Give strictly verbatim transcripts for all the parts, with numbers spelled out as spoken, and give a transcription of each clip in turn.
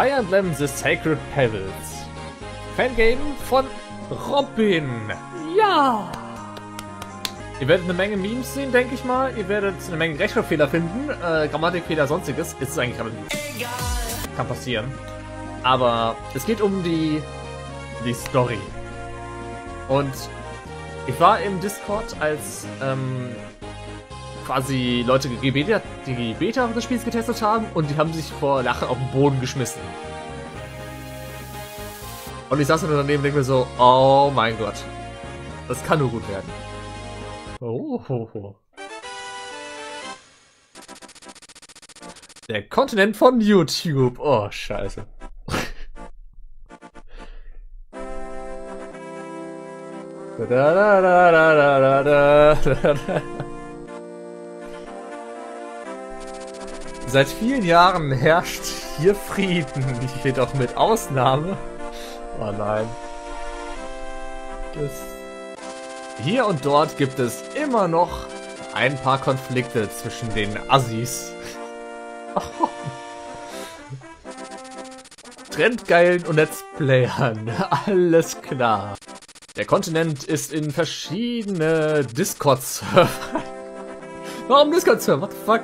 Fire Emblem The Sacred Pebbles. Fangame von Robin. Ja! Ihr werdet eine Menge Memes sehen, denke ich mal. Ihr werdet eine Menge Rechtschreibfehler finden. Äh, Grammatikfehler, sonstiges. Ist es eigentlich aber nicht. Kann passieren. Aber es geht um die, die Story. Und ich war im Discord, als ähm, quasi Leute die Beta, die Beta des Spiels getestet haben und die haben sich vor Lachen auf den Boden geschmissen. Und ich saß dann daneben und denke mir so, oh mein Gott, das kann nur gut werden. Oh, ho, ho. Der Kontinent von YouTube. Oh, scheiße. Da, da, da, da, da, da, da. Seit vielen Jahren herrscht hier Frieden, jedoch mit Ausnahme. Oh nein. Das hier und dort gibt es immer noch ein paar Konflikte zwischen den Assis. Oh. Trendgeilen und Let's Playern. Alles klar. Der Kontinent ist in verschiedene Discord-Server. Warum Discord-Server? What the fuck?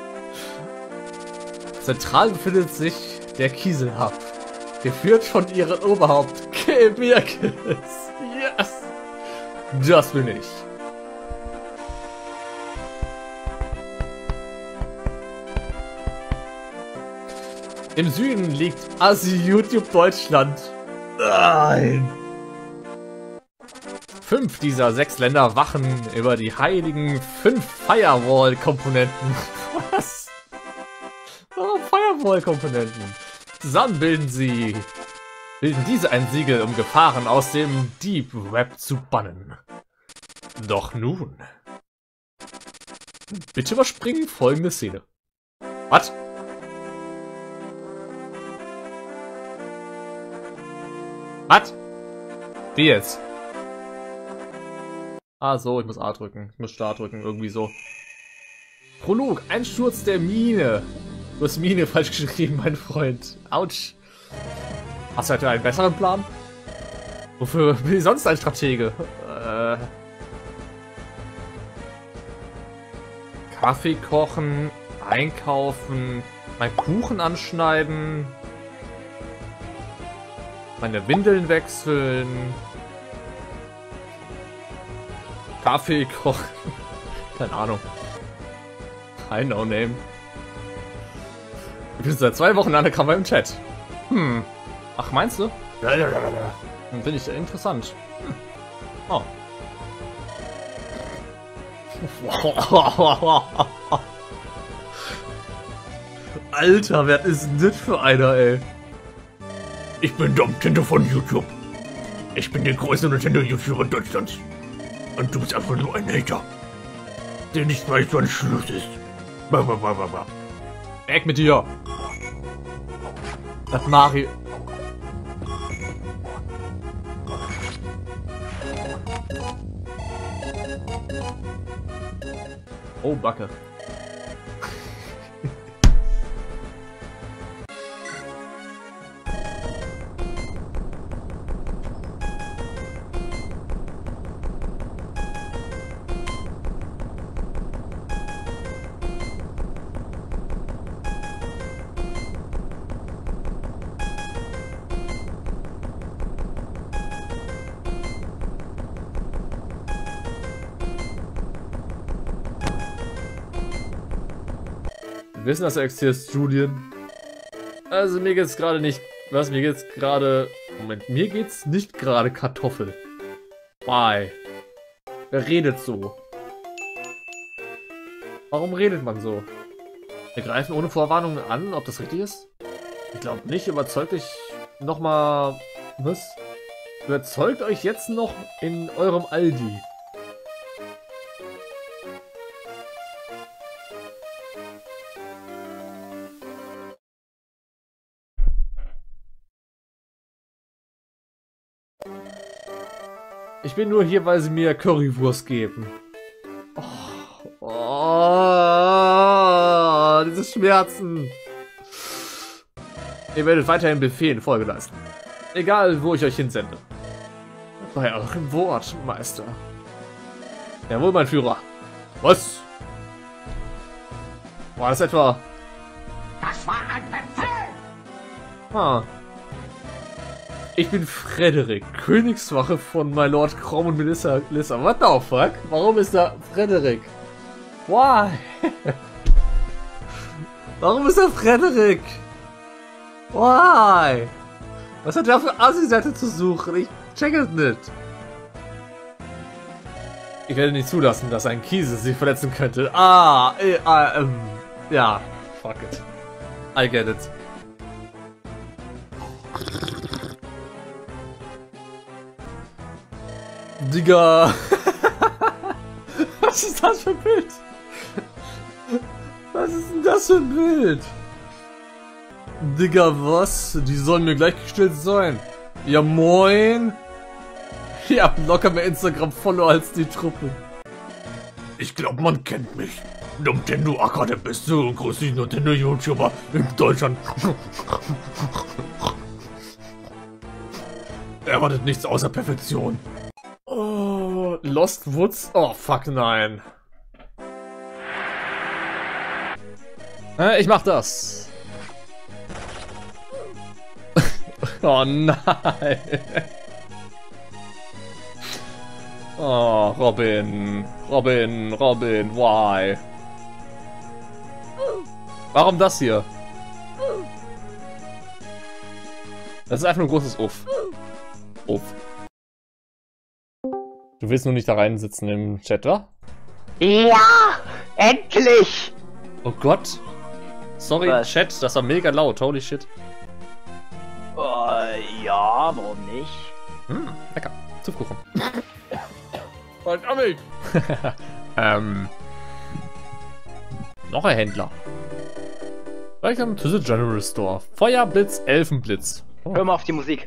Zentral befindet sich der Kieselhub, geführt von ihrem Oberhaupt Gebirges. Yes! Das bin ich. Im Süden liegt Assi YouTube Deutschland. Nein! Fünf dieser sechs Länder wachen über die heiligen fünf Firewall-Komponenten. Was? Oh, Firewall-Komponenten. Zusammen bilden sie... bilden diese ein Siegel, um Gefahren aus dem Deep Web zu bannen. Doch nun... Bitte überspringen folgende Szene. Was? Was? Wie jetzt? Ah so, ich muss A drücken. Ich muss Start drücken, irgendwie so. Prolog, Einsturz der Mine. Du hast Mine falsch geschrieben, mein Freund. Autsch. Hast du heute einen besseren Plan? Wofür bin ich sonst ein Stratege? Äh... Kaffee kochen, einkaufen, meinen Kuchen anschneiden, meine Windeln wechseln, Kaffee kochen, keine Ahnung. I know name. Ich bin seit zwei Wochen an der Kamera im Chat. Hm. Ach, meinst du? Ja, ja, ja, ja. Dann finde ich interessant. Hm. Oh. Alter, wer ist denn das für einer, ey? Ich bin der Nintendo von YouTube. Ich bin der größte Nintendo-YouTuber Deutschlands. Und du bist einfach nur ein Hater, der nicht weiß, wann Schluss ist. Weg mit dir! Das Mario... Oh, Backe. Wir wissen, dass du existierst, Julian. Also mir geht's gerade nicht... Was? Mir geht's gerade... Moment, mir geht's nicht gerade Kartoffel. Why? Wer redet so? Warum redet man so? Wir greifen ohne Vorwarnung an, ob das richtig ist? Ich glaube nicht. Überzeugt euch nochmal... Was? Überzeugt euch jetzt noch in eurem Aldi. Ich bin nur hier, weil sie mir Currywurst geben. Oh, oh, diese Schmerzen. Ihr werdet weiterhin Befehlen Folge leisten. Egal, wo ich euch hinsende. Bei eurem Wort, Meister. Jawohl, mein Führer. Was? War das etwa... Das war ein Befehl! Ah. Ich bin Frederik, Königswache von My Lord Crom und Melissa. Melissa. What the fuck? Warum ist da Frederik? Why? Warum ist da Frederik? Why? Was hat der für Assi-Seite zu suchen? Ich check es nicht. Ich werde nicht zulassen, dass ein Kiesel sich verletzen könnte. Ah, äh, äh, ähm, ja. Fuck it. I get it. Digga. Was ist das für ein Bild? Was ist denn das für ein Bild? Digga, was? Die sollen mir gleichgestellt sein. Ja, moin. Ihr habt locker mehr Instagram-Follower als die Truppe. Ich glaube, man kennt mich. Nintendo Acker, der beste und größte Nintendo-YouTuber in Deutschland. Erwartet nichts außer Perfektion. Oh, Lost Woods? Oh, fuck, nein. Äh, ich mach das. Oh nein. Oh, Robin. Robin, Robin, why? Warum das hier? Das ist einfach nur ein großes Uff. Uff. Du willst nur nicht da reinsitzen im Chat, oder? Ja! Endlich! Oh Gott. Sorry, Was? Chat, das war mega laut. Holy shit. Oh, ja, warum nicht? Hm, lecker. Zupfkuchen. Verdammt! ähm. Noch ein Händler. Welcome to the General Store. Feuerblitz, Elfenblitz. Oh. Hör mal auf die Musik.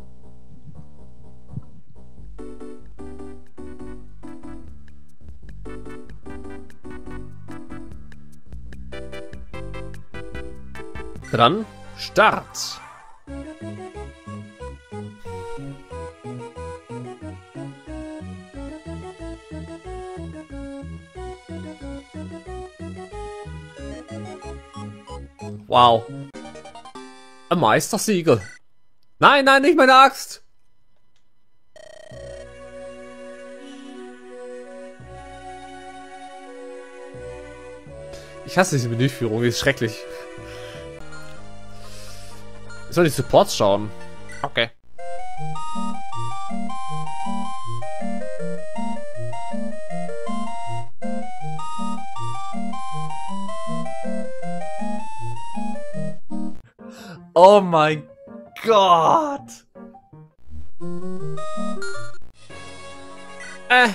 Dann Start. Wow. Ein Meistersiegel. Nein, nein, nicht meine Axt. Ich hasse diese Menüführung, die ist schrecklich. Ich soll die Supports schauen. Okay. Oh mein Gott! Äh.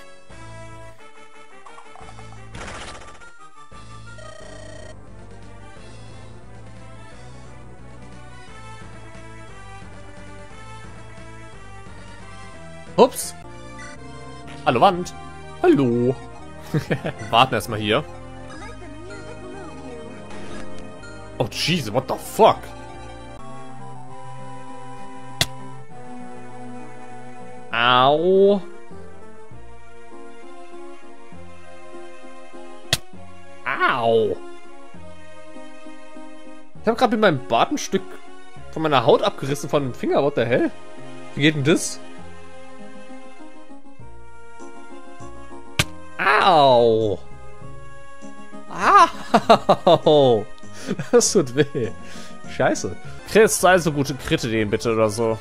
Ups. Hallo Wand. Hallo. Warten erstmal hier. Oh jeez, what the fuck? Au. Au. Ich habe gerade mit meinem Bart ein Stück von meiner Haut abgerissen von dem Finger. What the hell? Wie geht denn das? Au. Au. Das tut weh. Scheiße. Chris, sei so gute Kritte den bitte oder so.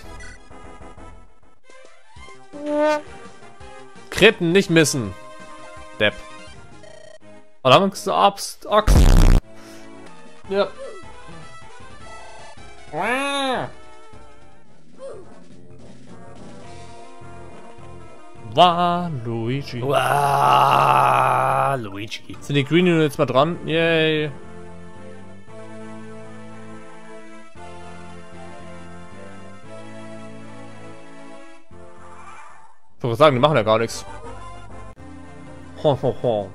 Kritten nicht missen. Depp. Angst, Abst, Axt. Ja. War Luigi. War Luigi. Sind die Green Units mal dran? Yay. Ich wollte sagen, die machen ja gar nichts. Ho, ho, ho.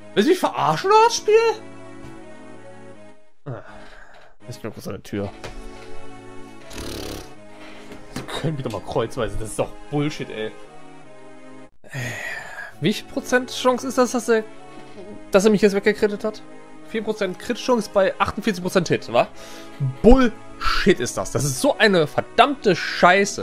Willst du mich verarschen, das Spiel? Ah, ich bin kurz an der Tür. Sie können mich doch mal kreuzweise, das ist doch Bullshit, ey. Wie viel Prozent Chance ist das, dass er, dass er mich jetzt weggekrittet hat? vier Prozent Crit-Chance bei achtundvierzig Prozent Hit, wa? Bullshit ist das. Das ist so eine verdammte Scheiße.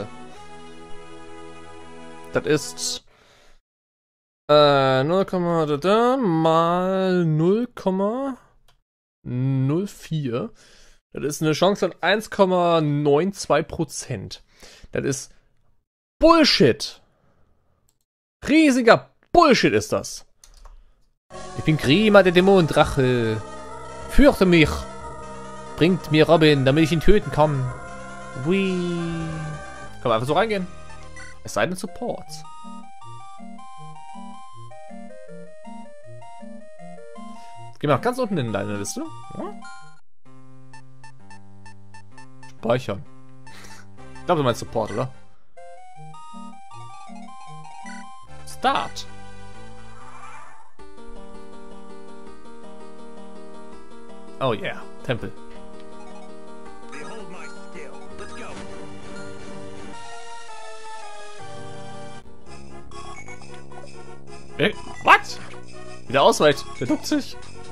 Das ist äh, null Komma mal null Komma null vier. Das ist eine Chance von eins Komma zweiundneunzig Prozent. Das ist Bullshit. Riesiger Bullshit ist das. Ich bin Grima, der Dämonendrache. Fürchte mich. Bringt mir Robin, damit ich ihn töten kann. Whee. Kann man einfach so reingehen. Es sei denn Support. Gehen wir nach ganz unten in deine Liste. Ja? Speichern. Ich glaube, du meinst Support, oder? Start. Oh yeah, Tempel. Äh, what? Wieder ausweicht. Der duckt sich.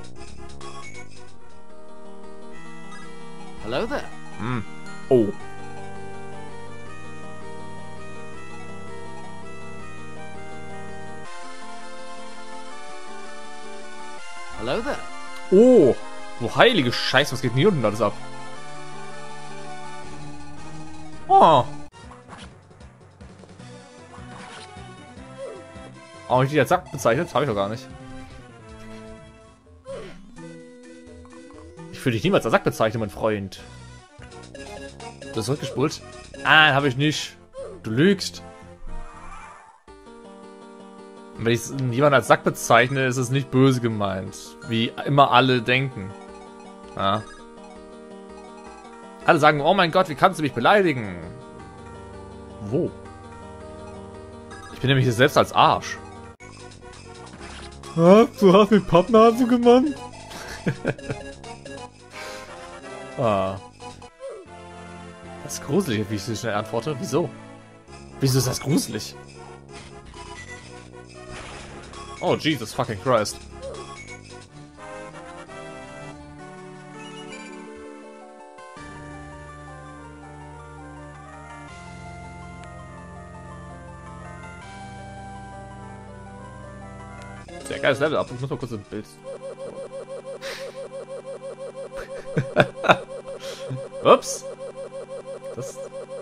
Hello there. Hm. Oh. Hello there. Oh. Oh, heilige Scheiße, was geht denn hier unten alles ab? Oh. Auch nicht als Sack bezeichnet, habe ich doch gar nicht. Ich würde dich niemals als Sack bezeichnen, mein Freund. Du hast zurückgespult? Ah, habe ich nicht. Du lügst. Wenn ich jemanden als Sack bezeichne, ist es nicht böse gemeint. Wie immer alle denken. Ja. Alle sagen, oh mein Gott, wie kannst du mich beleidigen? Wo? Ich bin nämlich hier selbst als Arsch. Ah, du hast mich Pappnase gemacht? Ah. Das ist gruselig, wie ich so schnell antworte. Wieso? Wieso ist das gruselig? Oh, Jesus fucking Christ. Sehr geiles Level up. Ich muss mal kurz ein Bild. Ups. Das.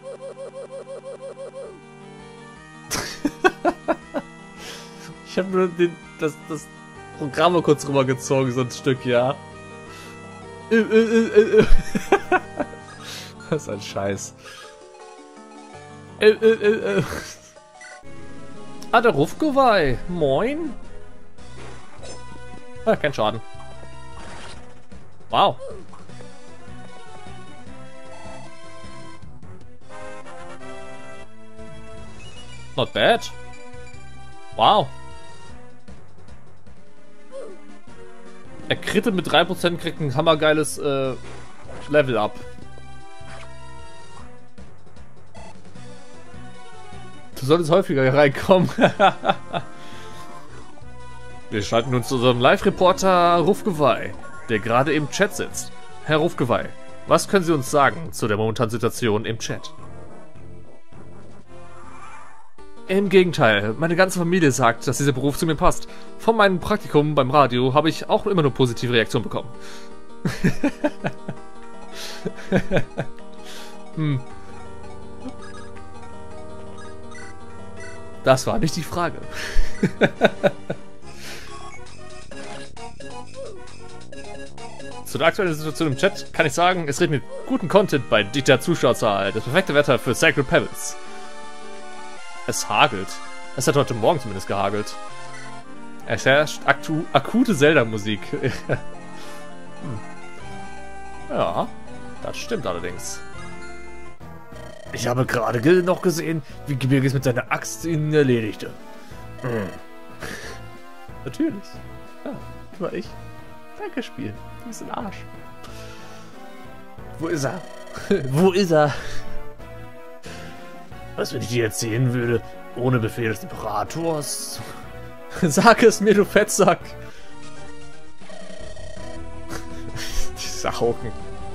Ich habe nur den, das, das Programm mal kurz rübergezogen, so ein Stück, ja. Das ist ein Scheiß. Ah, der Rufgeweih. Moin. Ah, kein Schaden. Wow. Not bad. Wow. Er krittet mit drei Prozent, kriegt ein hammergeiles äh, Level up. Du solltest häufiger hier reinkommen. Wir schalten uns zu unserem Live-Reporter Rufgeweih, der gerade im Chat sitzt. Herr Rufgeweih, was können Sie uns sagen zu der momentanen Situation im Chat? Im Gegenteil, meine ganze Familie sagt, dass dieser Beruf zu mir passt. Von meinem Praktikum beim Radio habe ich auch immer nur positive Reaktionen bekommen. hm. Das war nicht die Frage. Zu der aktuellen Situation im Chat kann ich sagen, es regnet guten Content bei dichter Zuschauerzahl. Das perfekte Wetter für Sacred Pebbles. Es hagelt. Es hat heute Morgen zumindest gehagelt. Es herrscht aktu akute Zelda-Musik. hm. Ja, das stimmt allerdings. Ich habe gerade ge noch gesehen, wie Gebirges mit seiner Axt ihn erledigte. Hm. Natürlich. Ja. War ich. Danke, Spiel. Du bist ein Arsch. Wo ist er? Wo ist er? Was, wenn ich dir erzählen würde, ohne Befehl des Imperators? Sag es mir, du Fettsack! Diese Augen.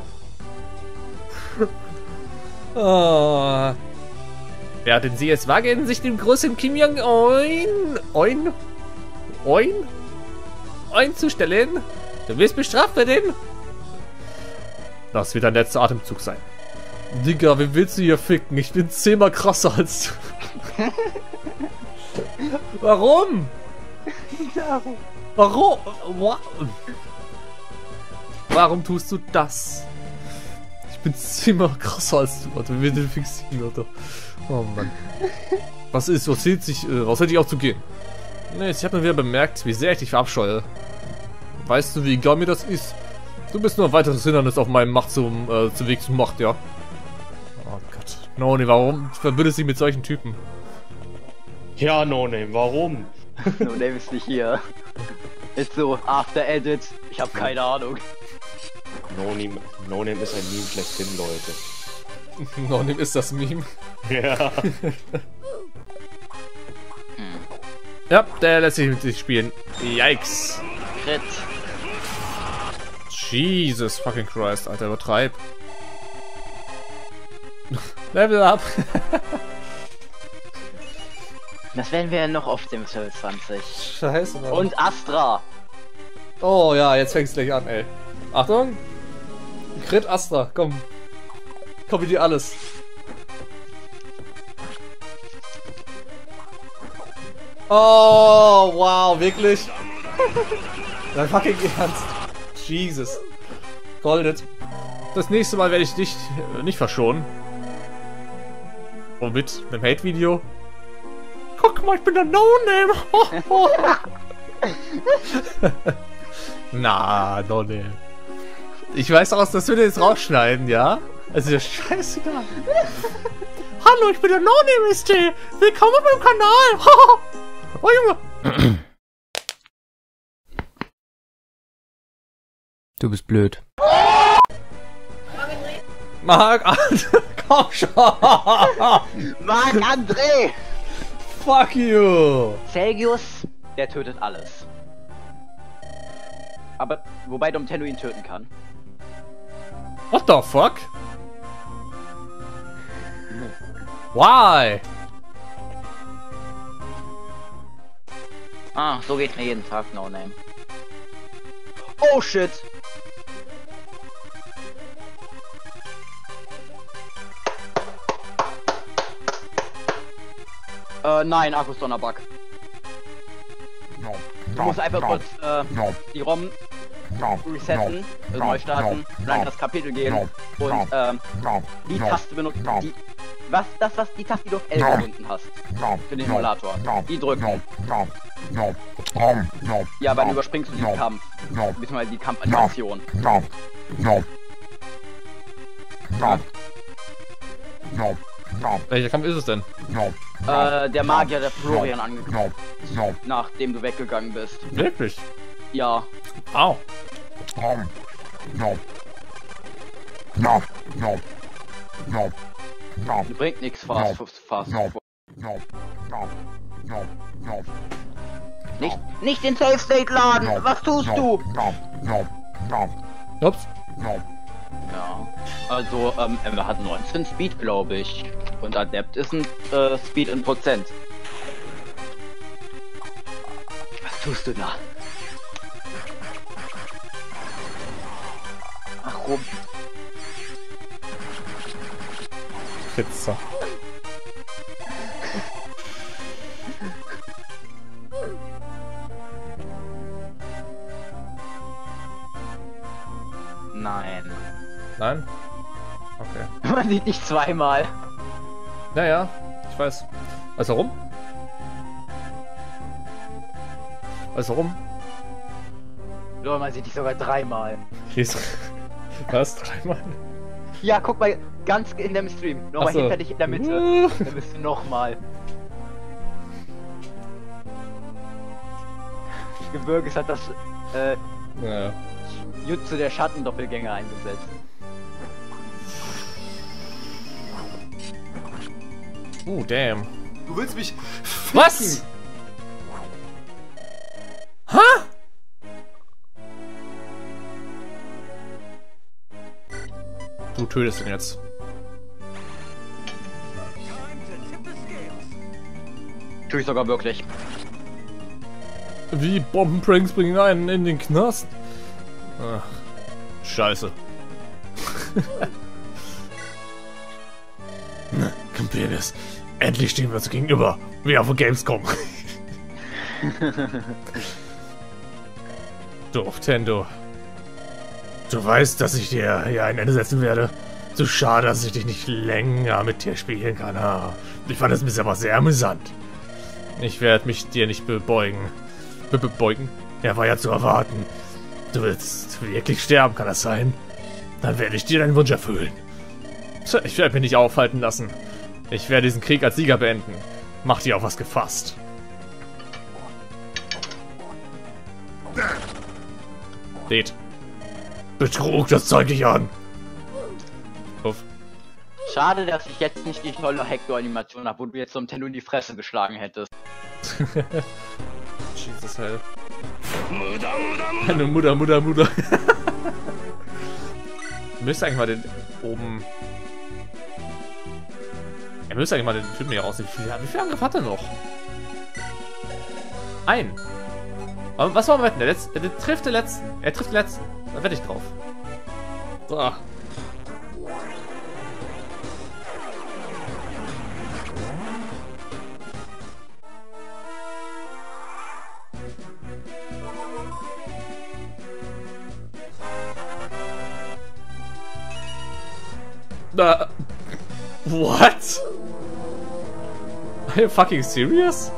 Oh. Ja, den Sie jetzt wagen, sich dem großen Kim Jong-un Oin? Oin? Oin zu stellen? Du wirst bestraft für den? Das wird dein letzter Atemzug sein. Digga, wie willst du hier ficken? Ich bin zehnmal krasser als du. Warum? Warum? Warum tust du das? Ich bin zehnmal krasser als du, Alter. Wir den fixieren, Alter. Oh Mann. Was ist? Was zählt sich? Äh, was hätte ich auch zu gehen? Nee, ich habe mir wieder bemerkt, wie sehr ich dich verabscheue. Weißt du, wie egal mir das ist? Du bist nur ein weiteres Hindernis auf meinem Macht zum, äh, zum Weg zur Macht, ja. Oh Gott. Noname, warum verbündest du dich mit solchen Typen? Ja, Noname, warum? Noname ist nicht hier. Ist so, After Edit. Ich habe keine Ahnung. Noname, Noname ist ein Meme schlechthin, Leute. Noname ist das Meme. Ja. Ja, der lässt sich mit sich spielen. Yikes. Crit. Jesus fucking Christ, Alter, übertreib. Level up. Das werden wir ja noch auf dem Level zwanzig. Scheiße, Mann. Und Astra. Oh ja, jetzt fängt's gleich an, ey. Achtung. Crit Astra, komm. Komm mit dir alles. Oh, wow, wirklich? Dein fucking Ernst. Jesus. Goldet. Das nächste Mal werde ich dich äh, nicht verschonen. Womit? Mit dem Hate-Video? Guck mal, ich bin der No-Name. Oh, oh. Na, No-Name. Ich weiß auch, das würde jetzt rausschneiden, ja? Also, das ist scheißegal. Hallo, ich bin der No-Name S T. Willkommen auf meinem Kanal. Oh, Junge. Du bist blöd. Marc, komm schon. Marc André. Fuck you. Celsius, der tötet alles. Aber, wobei Domtendo ihn töten kann. What the fuck? Why? Ah, so geht mir jeden Tag No Name. Oh shit! Äh, nein, Akkus Donnerbug. Du musst einfach kurz äh, die ROM resetten, also neu starten, dann das Kapitel gehen und ähm, die Taste benutzen, die, was, das, was, die Taste, die du auf L gebunden hast, für den Emulator, die drücken. Ja, aber dann überspringst du diesen Kampf, beziehungsweise die Kampfanimation. Welcher Kampf ist es denn? Äh, der Magier, der Florian angegriffen, nachdem du weggegangen bist. Wirklich? Ja. Au. Bringt nichts fast, fast. Nicht, nicht den Safe State laden! Was tust du? Ups. Ja. Also, ähm, er hat neunzehn Speed, glaube ich. Und Adept ist ein äh, Speed in Prozent. Was tust du da? Ach, rum. Pizza. Nein. Nein? Okay. Man sieht dich zweimal. Naja, ich weiß. Also rum? Also rum? Ja, man sieht dich sogar dreimal. Was? Dreimal? Ja, guck mal, ganz in dem Stream. Nochmal So. hinter dich in der Mitte. Dann bist du nochmal. Gebirges hat das äh, Ja. Jutsu der Schattendoppelgänger eingesetzt. Oh, damn. Du willst mich... Was? Hä? Du tötest ihn jetzt. Tue ich sogar wirklich. Wie Bombenpranks bringen einen in den Knast? Ach, scheiße. Campenes, endlich stehen wir uns gegenüber, wie auf der Gamescom. Doof, Tendo. Du weißt, dass ich dir hier ein Ende setzen werde. Zu schade, dass ich dich nicht länger mit dir spielen kann. Ah, ich fand das bisher aber sehr amüsant. Ich werde mich dir nicht bebeugen. Be bebeugen? Ja, war ja zu erwarten. Du willst wirklich sterben, kann das sein? Dann werde ich dir deinen Wunsch erfüllen. Tja, ich werde mich nicht aufhalten lassen. Ich werde diesen Krieg als Sieger beenden. Mach dir auf was gefasst. Seht. Betrug, das zeige ich an. Uff. Schade, dass ich jetzt nicht die tolle Hector-Animation habe, wo du jetzt so einem Tendo in die Fresse geschlagen hättest. Jesus hell. Eine Mutter, Mutter, Mutter. Müsste eigentlich mal den oben. Er müsste eigentlich mal den Typen hier rausnehmen. Wie viel, wie viel Angriff hat er noch? Ein. Aber was wollen wir wetten? Der, letzte, der trifft den letzten. Er trifft den letzten. Da wette ich drauf. So. Uh, what? Are you fucking serious?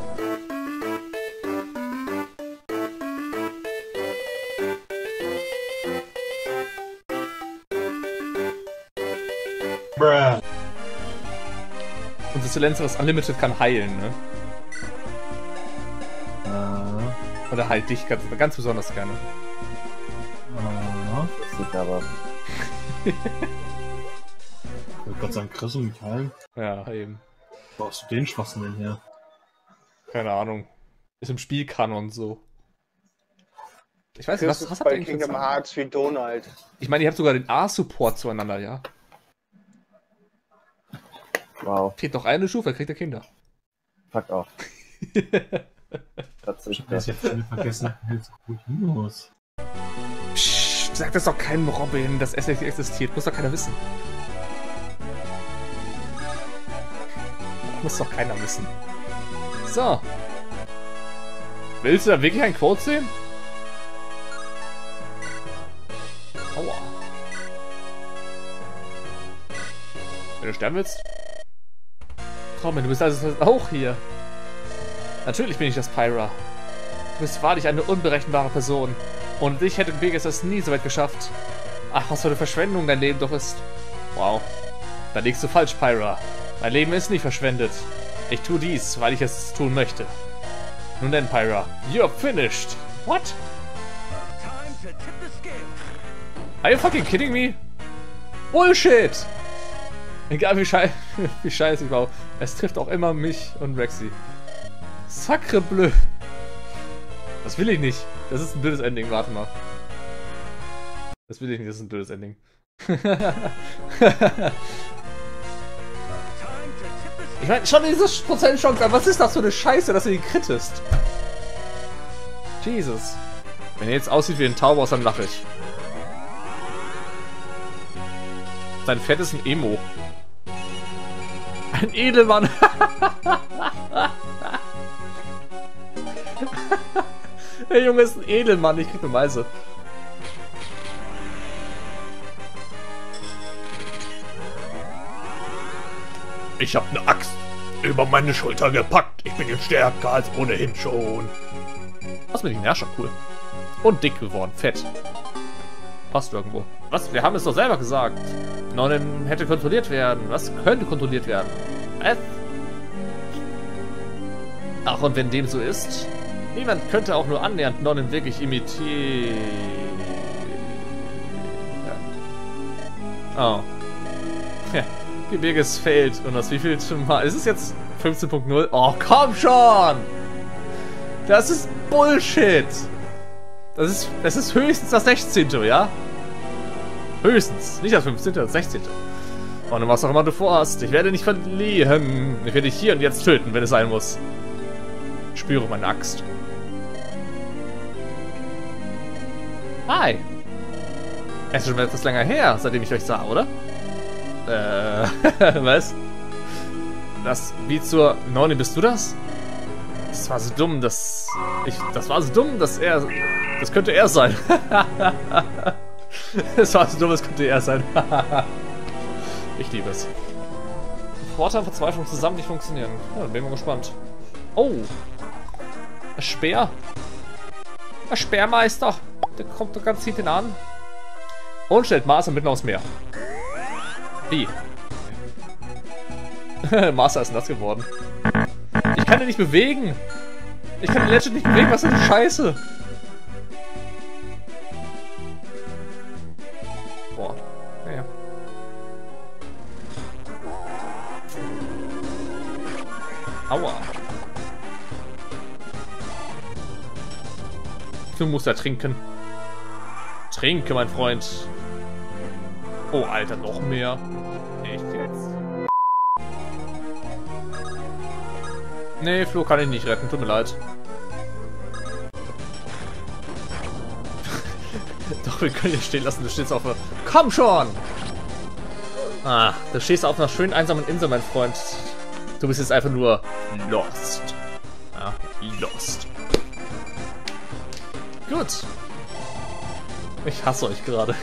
Bruh. Und das Silenceres Unlimited kann heilen, ne? Uh, Oder heilt dich ganz, ganz besonders gerne. uh, das wird aber... Gott sei Dank, Chris und Michael. Ja, eben. Wo hast du den Schwachsinn denn her? Keine Ahnung. Ist im Spielkanon so. Ich weiß nicht, Das was, was ist habt ihr bei eigentlich für Kingdom Zahlen? Hearts wie Donald. Ich meine, ihr habt sogar den A-Support zueinander, ja? Wow, Fehlt noch eine Stufe, kriegt ihr Kinder. fuck off. Das Ich ist hab das jetzt alle vergessen. Helios. Psst, sag das doch keinem Robin, dass S nicht existiert. Muss doch keiner wissen. Muss doch keiner wissen. So. Willst du da wirklich einen Quote sehen? Aua. Wenn du sterben willst? Robin, du bist also auch hier. Natürlich bin ich das Pyra. Du bist wahrlich eine unberechenbare Person. Ohne dich hätte Vegas es nie so weit geschafft. Ach, was für eine Verschwendung dein Leben doch ist. Wow. Da liegst du falsch, Pyra. Mein Leben ist nicht verschwendet. Ich tue dies, weil ich es tun möchte. Nun denn, Pyra. You're finished. What? Are you fucking kidding me? Bullshit! Egal wie, schei wie scheiße ich war. Es trifft auch immer mich und Rexy. Sacre bleu. Das will ich nicht. Das ist ein blödes Ending. Warte mal. Das will ich nicht. Das ist ein blödes Ending. Ich meine, schon diese Prozent Chance, aber was ist das für eine Scheiße, dass du ihn krittest? Jesus. Wenn er jetzt aussieht wie ein Tauber, dann lache ich. Sein Pferd ist ein Emo. Ein Edelmann. Der Junge ist ein Edelmann, ich krieg eine Meise. Ich hab eine Axt über meine Schulter gepackt. Ich bin jetzt stärker als ohnehin schon. Was mit den Herrscher, cool. Und dick geworden, fett. Passt irgendwo. Was? Wir haben es doch selber gesagt. Nonim hätte kontrolliert werden. Was könnte kontrolliert werden? Was? Ach, und wenn dem so ist, Niemand könnte auch nur annähernd Nonnen wirklich imitieren. Oh. Ja, Gebirges fällt. Und das wievielte Mal? Ist es jetzt fünfzehn Punkt null? Oh, komm schon! Das ist Bullshit! Das ist, das ist höchstens das sechzehnte, ja? Höchstens. Nicht das fünfzehnte, das sechzehnte. Und was auch immer du vorhast. Ich werde nicht verlieren. Ich werde dich hier und jetzt töten, wenn es sein muss. Ich spüre meine Axt. Hi. Es ist schon etwas länger her, seitdem ich euch sah, oder? Äh, was? Das, wie zur... Noni, bist du das? Das war so dumm, dass... Ich, das war so dumm, dass er... Das könnte er sein. Das war so dumm, das könnte er sein. Ich liebe es. Vorteil und Verzweiflung zusammen nicht funktionieren. Ja, dann bin ich mal gespannt. Oh! Ein Speer. Ein Speermeister. Der kommt doch ganz, zieht ihn an. Und stellt Master mitten aufs Meer. Wie? Master ist nass geworden. Ich kann den nicht bewegen. Ich kann den Legend nicht bewegen. Was ist denn die Scheiße? Boah. Naja. Aua. Du musst ja trinken. Trinke, mein Freund. Oh, Alter, noch mehr. Echt jetzt? Nee, Flo kann ich nicht retten. Tut mir leid. Doch, wir können hier stehen lassen. Du stehst auf einer... Komm schon! Ah, du stehst auf einer schönen einsamen Insel, mein Freund. Du bist jetzt einfach nur lost. Ja, lost. Gut. Ich hasse euch gerade.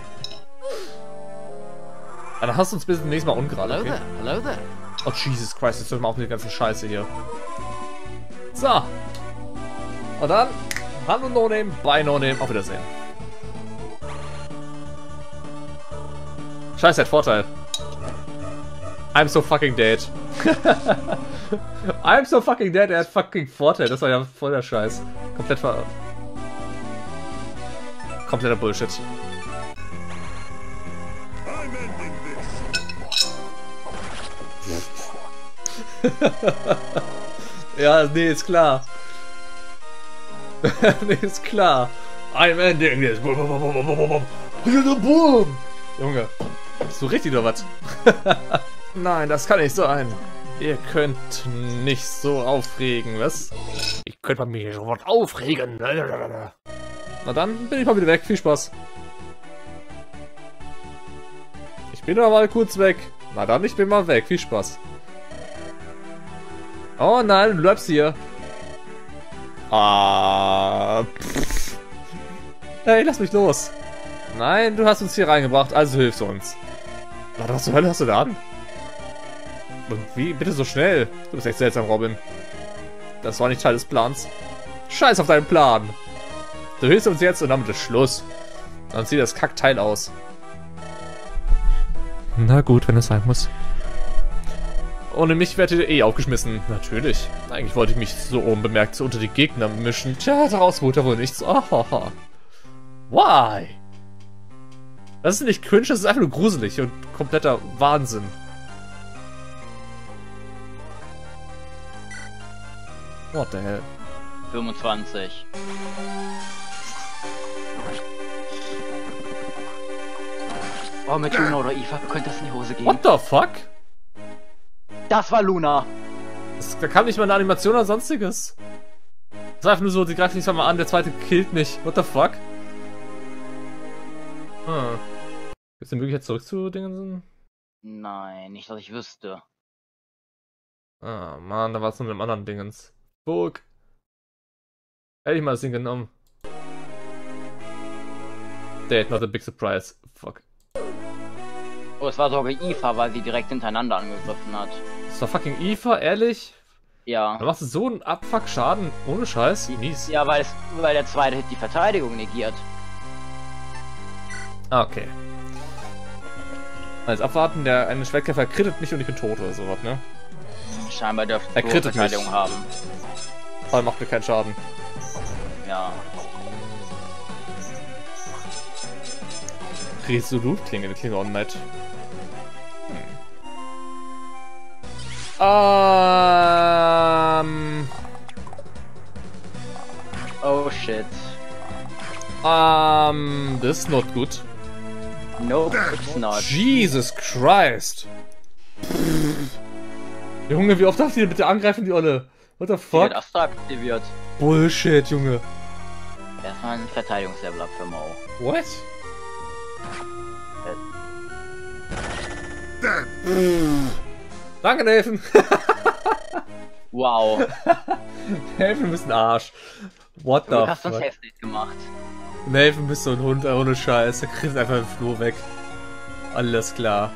Dann hast du uns bis zum nächsten Mal ungerade. Hello Okay? there. Hello there. Oh, Jesus Christ, jetzt hört mal auf mit der ganzen Scheiße hier. So. Und dann, hallo No Name, bye No Name, auf Wiedersehen. Scheiße, hat Vorteil. I'm so fucking dead. I'm so fucking dead, er hat fucking Vorteil. Das war ja voll der Scheiß. Komplett ver... Kompletter Bullshit. Ja, nee, ist klar. Nee, ist klar. I'm ending this. Boom. Junge, bist du richtig oder was? Nein, das kann nicht sein. Ihr könnt nicht so aufregen, was? Ich könnte mich sofort aufregen. Na dann bin ich mal wieder weg. Viel Spaß. Ich bin aber mal kurz weg. Na dann, ich bin mal weg. Viel Spaß. Oh nein, du bleibst hier. Ah. Pff. Hey, lass mich los. Nein, du hast uns hier reingebracht, also hilfst du uns. Na, was zur Hölle hast du da an? Und wie? Bitte so schnell. Du bist echt seltsam, Robin. Das war nicht Teil des Plans. Scheiß auf deinen Plan. Du hilfst uns jetzt und damit ist Schluss. Dann sieht das Kackteil aus. Na gut, wenn es sein muss. Ohne mich werdet ihr eh aufgeschmissen. Natürlich. Eigentlich wollte ich mich so unbemerkt unter die Gegner mischen. Tja, daraus wurde wohl nichts. Oh, why? Das ist nicht cringe, das ist einfach nur gruselig und kompletter Wahnsinn. What the hell? fünfundzwanzig. Oh, mit Luna oder Eva könnte das in die Hose gehen. What the fuck? Das war Luna. Das, da kam nicht mal eine Animation oder sonstiges. Das ist einfach nur so, die greift nicht mal an, der zweite killt mich. What the fuck? Hm. Gibt's eine Möglichkeit zurückzudingen? Nein, nicht, dass ich wüsste. Ah, Mann, da war es nur mit einem anderen Dingens. Burg. Hätte ich mal das Ding genommen. Dead, not a big surprise. Fuck. Oh, es war sogar Eva, weil sie direkt hintereinander angegriffen hat. Das war fucking Eva, ehrlich? Ja. Da machst du so einen Abfuck-Schaden, ohne Scheiß. Mies. Ja, weil, es, weil der zweite Hit die Verteidigung negiert. Ah, okay. Also abwarten, der eine Schwertkämpfer krittet mich und ich bin tot oder sowas, ne? Scheinbar dürfte Er er krittet Verteidigung mich. haben. Aber macht mir keinen Schaden. Ja. Resolutklinge, das klingt auch nett. Hm. Ähm. Oh shit. Ähm. Das ist not good. Nope, it's not. Jesus Christ. Junge, wie oft darf die denn bitte angreifen, die Olle? What the Die fuck? wird Astra aktiviert. Bullshit, Junge. Erstmal ein Verteidigungslevel ab für Mao. What? Danke, Nelfen. Wow. Nelfen bist ein Arsch. What the Du hast uns fuck? heftig gemacht. Nelfen bist so ein Hund, ohne Scheiß. Der kriegt einfach den Flur weg. Alles klar.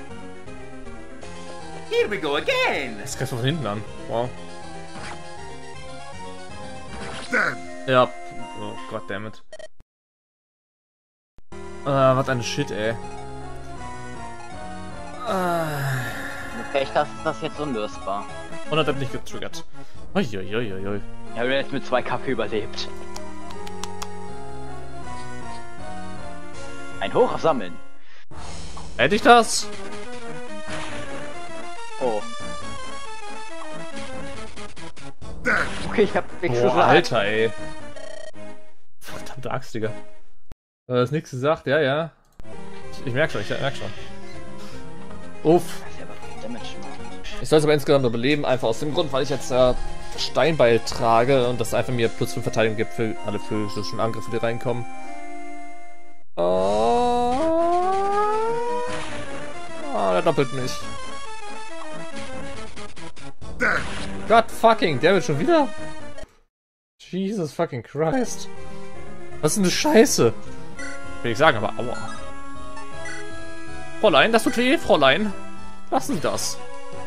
Here we go again. Das greift von hinten an. Wow. Ja. Oh, goddammit. Äh, was ein Shit, ey. Äh. Mit Pech hast ist das jetzt unlösbar. Und hat er nicht getriggert. Uiuiuiui. Ich habe jetzt mit zwei K P überlebt. Ein Hoch auf Sammeln. Hätte ich das? Oh. Okay, ich hab nichts Boah, gesagt. Alter, ey. Verdammte Axt, Digga. Du hast nichts gesagt, ja, ja. Ich, ich merk schon, ich merk schon. Uff. Ich soll es aber insgesamt überleben, einfach aus dem Grund, weil ich jetzt äh, Steinbeil trage und das einfach mir plus fünf Verteidigung gibt für alle physischen Angriffe, die reinkommen. Oh, oh der doppelt nicht. God fucking, der wird schon wieder? Jesus fucking Christ. Was ist denn das Scheiße? Will ich sagen, aber aua. Fräulein, das tut weh, Fräulein. Lassen Sie das.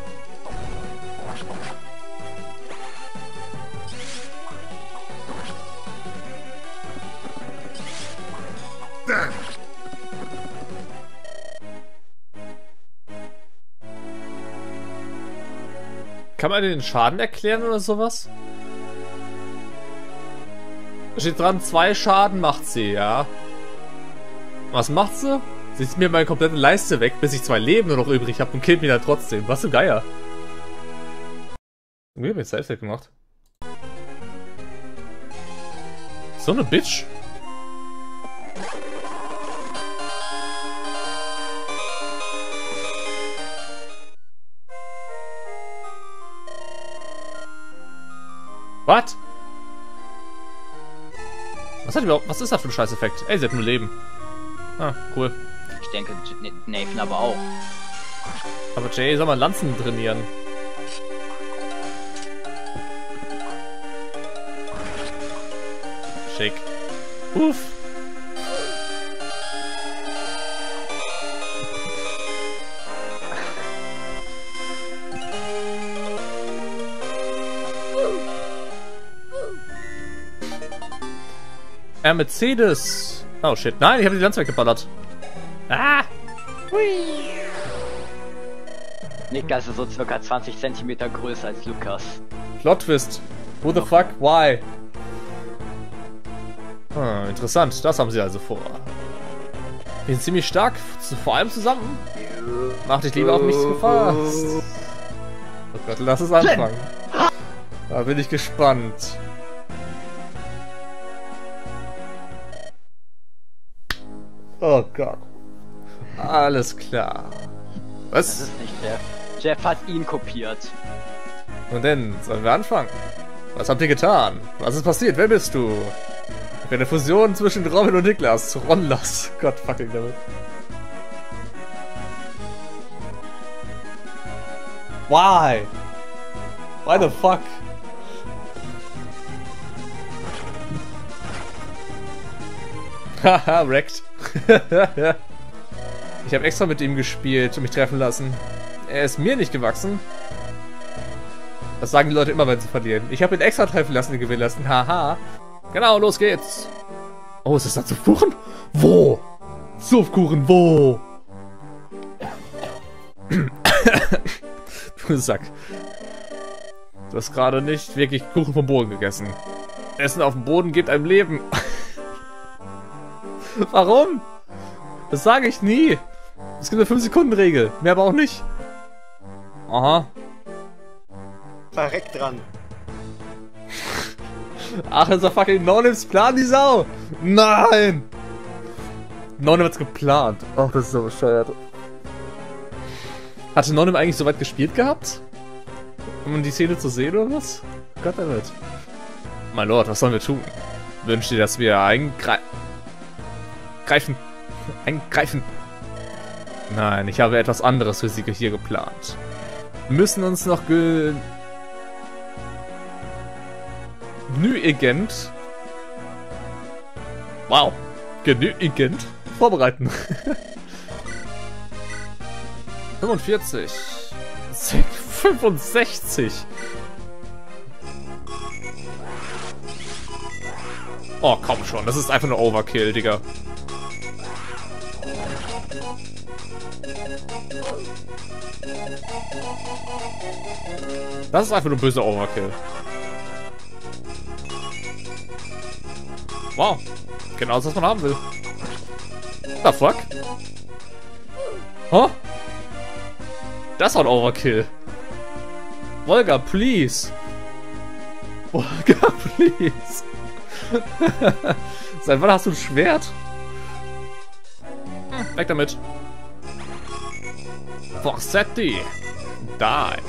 Kann man den Schaden erklären oder sowas? Da steht dran, zwei Schaden macht sie, ja. Was macht sie? Sie zieht mir meine komplette Leiste weg, bis ich zwei Leben nur noch übrig habe und killt mich dann trotzdem. Was für Geier. Irgendwie hab ich jetzt Selbst gemacht. So eine Bitch. Was? Was hat überhaupt. Was ist das für ein Scheißeffekt? Ey, sie hat nur Leben. Ah, cool. Ich denke, Nathan aber auch. Aber Jay soll mal Lanzen trainieren. Schick. Uff. Äh, Mercedes. Oh shit. Nein, ich habe die Lanze weggeballert. Ah! Hui. Niklas ist so circa zwanzig Zentimeter größer als Lukas. Plot Twist. Who the fuck? Why? Ah, interessant. Das haben sie also vor. Wir sind ziemlich stark, vor allem zusammen. Mach dich lieber auf mich gefasst. Oh Gott, lass es anfangen. Da bin ich gespannt. Oh Gott. Alles klar. Was? Das ist nicht Jeff. Jeff hat ihn kopiert. Und dann sollen wir anfangen. Was habt ihr getan? Was ist passiert? Wer bist du? Ich bin eine Fusion zwischen Robin und Niklas. Ronlas. Gott fucking damit. Why? Why the fuck? Haha, wrecked. Ich habe extra mit ihm gespielt und mich treffen lassen. Er ist mir nicht gewachsen. Das sagen die Leute immer, wenn sie verlieren. Ich habe ihn extra treffen lassen und gewinnen lassen. Haha. Genau, los geht's. Oh, ist das da Zupfkuchen? Wo? Zupfkuchen, wo? Du Sack. Du hast gerade nicht wirklich Kuchen vom Boden gegessen. Essen auf dem Boden gibt einem Leben. Warum? Das sage ich nie. Es gibt eine fünf Sekunden Regel. Mehr aber auch nicht. Aha. Verreckt dran. Ach, ist doch fucking Nonems Plan, die Sau. Nein. Nonem hat's geplant. Ach, das ist so bescheuert. Hatte Nonem eigentlich so weit gespielt gehabt? Um die Szene zu sehen oder was? Goddammit. Mein Lord, was sollen wir tun? Wünscht ihr, dass wir eingreifen? Greifen. Eingreifen. Nein, ich habe etwas anderes für Sie hier geplant. Wir müssen uns noch ge... genügend... Wow. Genügend vorbereiten. fünfundvierzig. fünfundsechzig. Oh, komm schon. Das ist einfach nur Overkill, Digga. Das ist einfach nur böser Overkill. Wow. Genau das, was man haben will. The fuck? Huh? Das war ein Overkill. Volga, please. Volga, please. Seit wann hast du ein Schwert? Hm, weg damit. Forsetti. Die.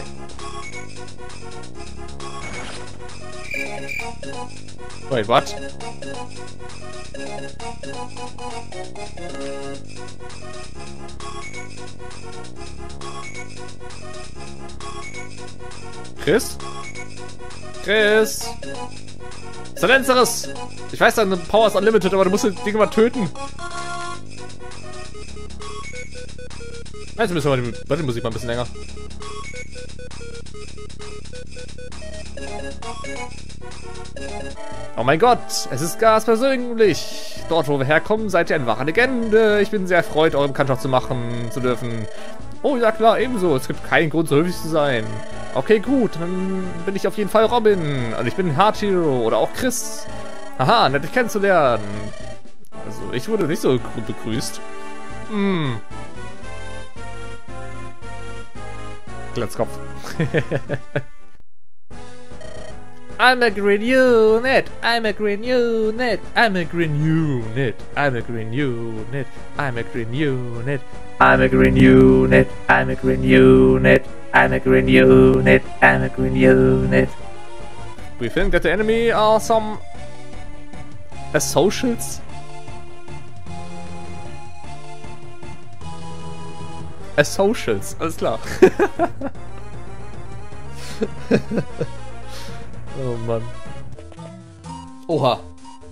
Wait, what? Chris? Chris? Silenceres! Ich weiß, deine Power ist unlimited, aber du musst das Ding mal töten. Jetzt müssen wir die, die Musik mal ein bisschen länger. Oh mein Gott, es ist ganz persönlich. Dort, wo wir herkommen, seid ihr eine wahre Legende. Ich bin sehr erfreut, eure Bekanntschaft zu machen zu dürfen. Oh ja klar, ebenso. Es gibt keinen Grund, so höflich zu sein. Okay, gut, dann bin ich auf jeden Fall Robin. Und ich bin Hard Hero oder auch Chris. Haha, nett dich kennenzulernen. Also, ich wurde nicht so gut begrüßt. Hm. Glatzkopf. I'm a green unit, I'm a green unit, I'm a green unit, I'm a green unit, I'm a green unit, I'm a green unit, I'm a green unit, I'm a green unit, I'm a green unit. We think that the enemy are some associates? Associates, alles klar. Oh Mann. Oha.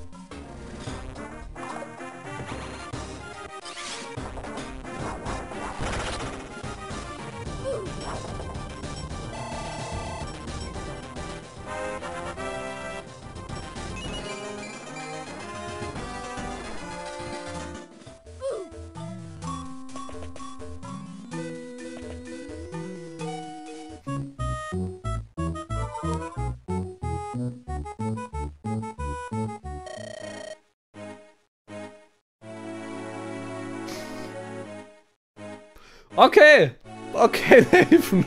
Okay, okay, Nathan.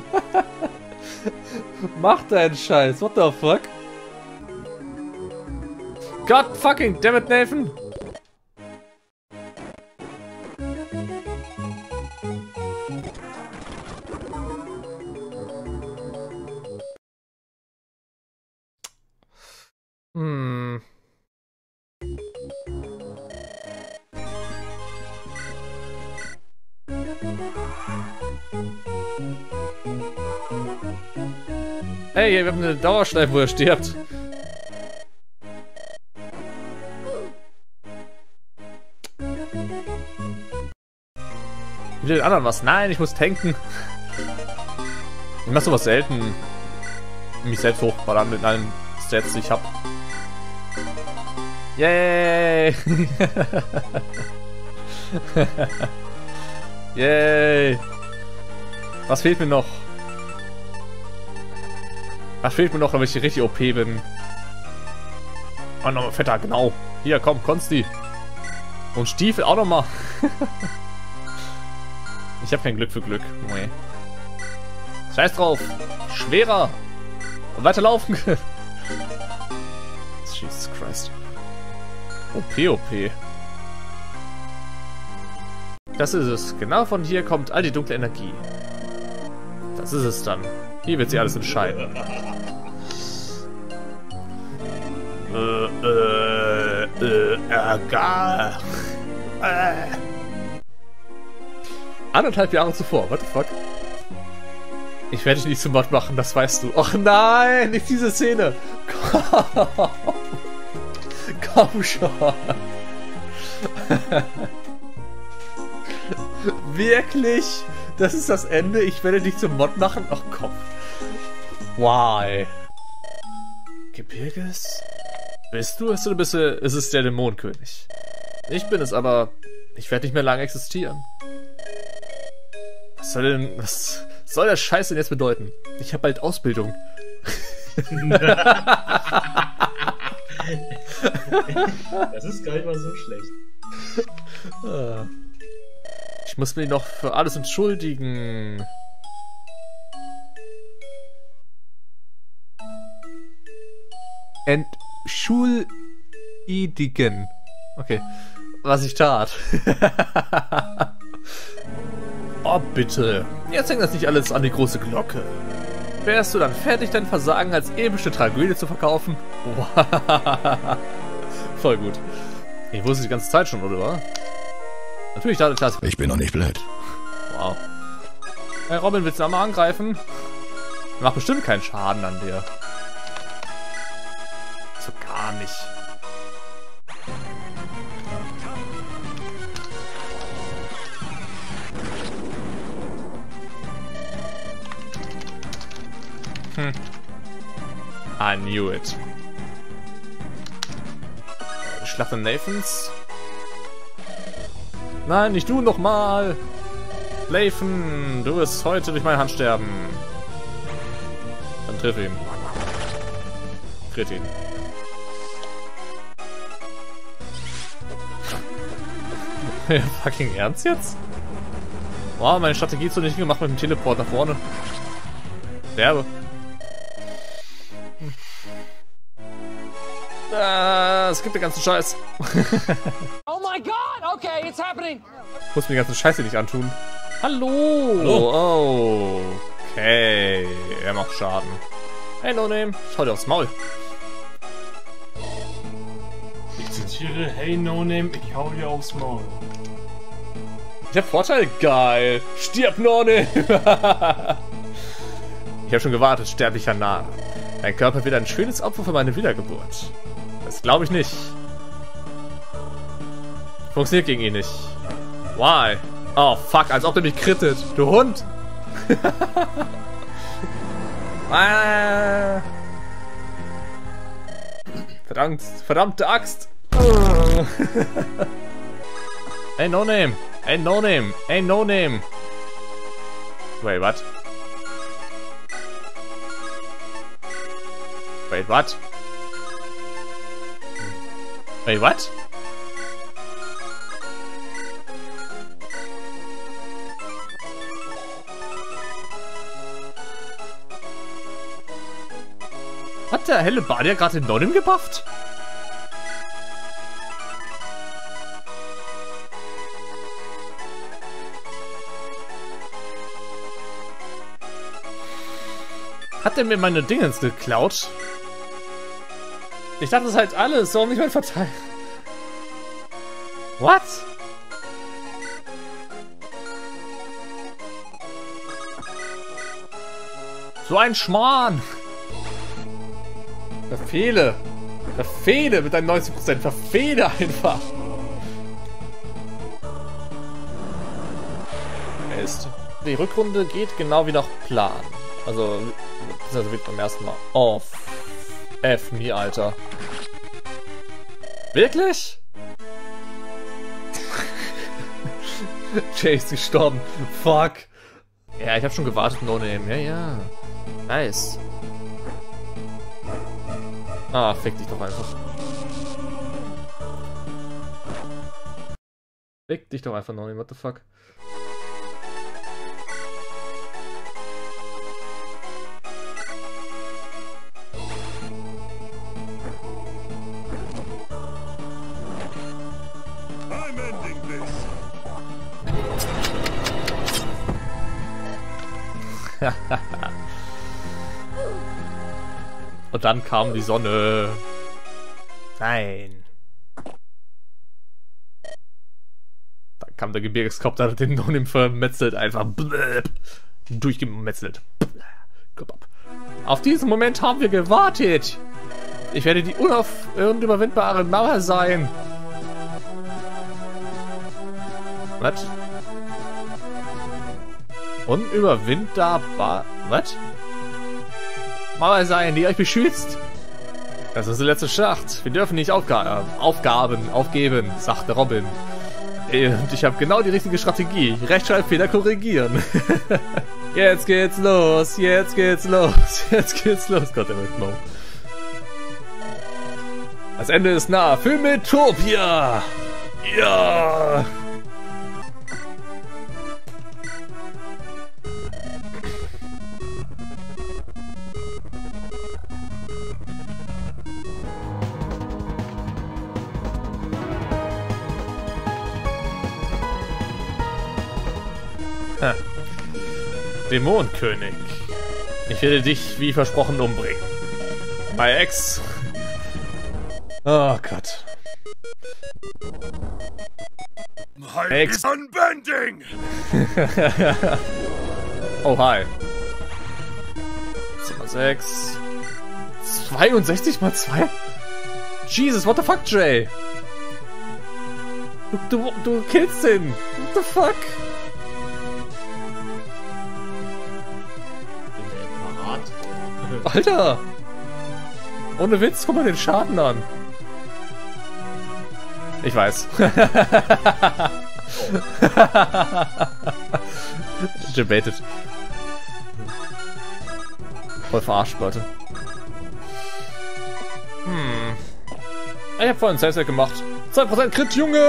Mach deinen Scheiß, what the fuck? God fucking damn it, Nathan. Hmm. Hey, wir haben eine Dauerschleife, wo er stirbt. Ich will den anderen was. Nein, ich muss tanken. Ich mach sowas selten. Mich selbst hochballern mit allen Stats, die ich hab. Yay! Yay! Was fehlt mir noch? Was fehlt mir noch, damit ich richtig O P bin? Oh, nochmal fetter, genau. Hier, komm, Konsti. Und Stiefel auch nochmal. Ich habe kein Glück für Glück. Nee. Scheiß drauf. Schwerer. Und weiterlaufen. Jesus Christ. O P, O P. Das ist es. Genau von hier kommt all die dunkle Energie. Das ist es dann. Hier wird sie alles entscheiden. Äh, äh, äh, egal. Äh. Anderthalb Jahre zuvor. What the fuck? Ich werde dich nicht zum Mod machen, das weißt du. Och nein, nicht diese Szene. Komm, Komm schon. Wirklich? Das ist das Ende? Ich werde dich zum Mod machen? Ach komm. Why? Gebirges? Bist du es oder bist du, ist es der Dämonenkönig? Ich bin es, aber ich werde nicht mehr lange existieren. Was soll denn, was soll der Scheiß denn jetzt bedeuten? Ich habe bald Ausbildung. Das ist gar nicht mal so schlecht. Ich muss mich noch für alles entschuldigen. Entschuldigen. Okay. Was ich tat. Oh, bitte. Jetzt hängt das nicht alles an die große Glocke. Wärst du dann fertig, dein Versagen als epische Tragödie zu verkaufen? Voll gut. Ich wusste die ganze Zeit schon, oder? Natürlich dachte ich das. Ich bin noch nicht blöd. Wow. Hey Robin, willst du mal angreifen? Macht bestimmt keinen Schaden an dir. So gar nicht. Hm. I knew it. Schlacht an Nathans. Nein, nicht du nochmal! Lathan, du wirst heute durch meine Hand sterben. Dann triff ihn. Tritt ihn. Fucking ernst jetzt? Wow, meine Strategie ist so nicht gemacht mit dem Teleport nach vorne. Werbe. Hm. Ah, es gibt den ganzen Scheiß. Oh my God! Okay, it's happening. Ich muss mir den ganzen Scheiße nicht antun. Hallo! Hallo. Oh, okay. Er macht Schaden. Hey, No Name. Schau dir aufs Maul. Ich zitiere, hey No Name, ich hau dir aufs Maul. Ich hab Vorteil? Geil. Stirb, No Name. Ich hab schon gewartet, sterblicher Narr. Dein Körper wird ein schönes Opfer für meine Wiedergeburt. Das glaube ich nicht. Funktioniert gegen ihn nicht. Why? Oh, fuck, als ob der mich krittet. Du Hund! ah. Verdammt, verdammte Axt! Hey, No Name! Hey, No Name! Hey, No Name! Wait, what? Wait, what? Wait, what? Hat der helle Badier gerade den Nonim gebufft? Hat er mir meine Dingens geklaut? Ich dachte, das ist halt alles. Warum nicht mein Verteil? What? So ein Schmarrn! Verfehle! Verfehle mit deinen neunzig Prozent! Verfehle einfach! Ist. Die Rückrunde geht genau wie nach Plan. Also, das wird beim ersten Mal. Oh, F me, Alter. Wirklich? Jay ist gestorben. Fuck. Ja, ich hab schon gewartet, No Name. Ja, ja. Nice. Ah, fick dich doch einfach. Fick dich doch einfach noch nicht, what the fuck. Und dann kam die Sonne. Nein. Dann kam der Gebirgskopter, hat den Nonim vermetzelt, einfach blöb, durchgemetzelt. Auf diesen Moment haben wir gewartet. Ich werde die unauf- unüberwindbare Mauer sein. Was? Unüberwindbar. Was? Mauer sein, die euch beschützt. Das ist die letzte Schlacht. Wir dürfen nicht Aufga Aufgaben aufgeben, sagte Robin. Und ich habe genau die richtige Strategie. Rechtschreibfehler korrigieren. Jetzt geht's los, jetzt geht's los, jetzt geht's los. Gott, der wird Mo. Das Ende ist nah. Für Metopia! Ja! Ha. Dämonenkönig. Ich werde dich wie versprochen umbringen. My Ex. Oh Gott. Ex. Unbending. Oh hi. sechs. zweiundsechzig mal zwei? Jesus, what the fuck, Jay? Du, du, du killst den. What the fuck? Alter! Ohne Witz, guck mal den Schaden an. Ich weiß. Debated. Voll verarscht, Leute. Hm. Ich hab vorhin Safe gemacht. zwei Prozent Crit, Junge!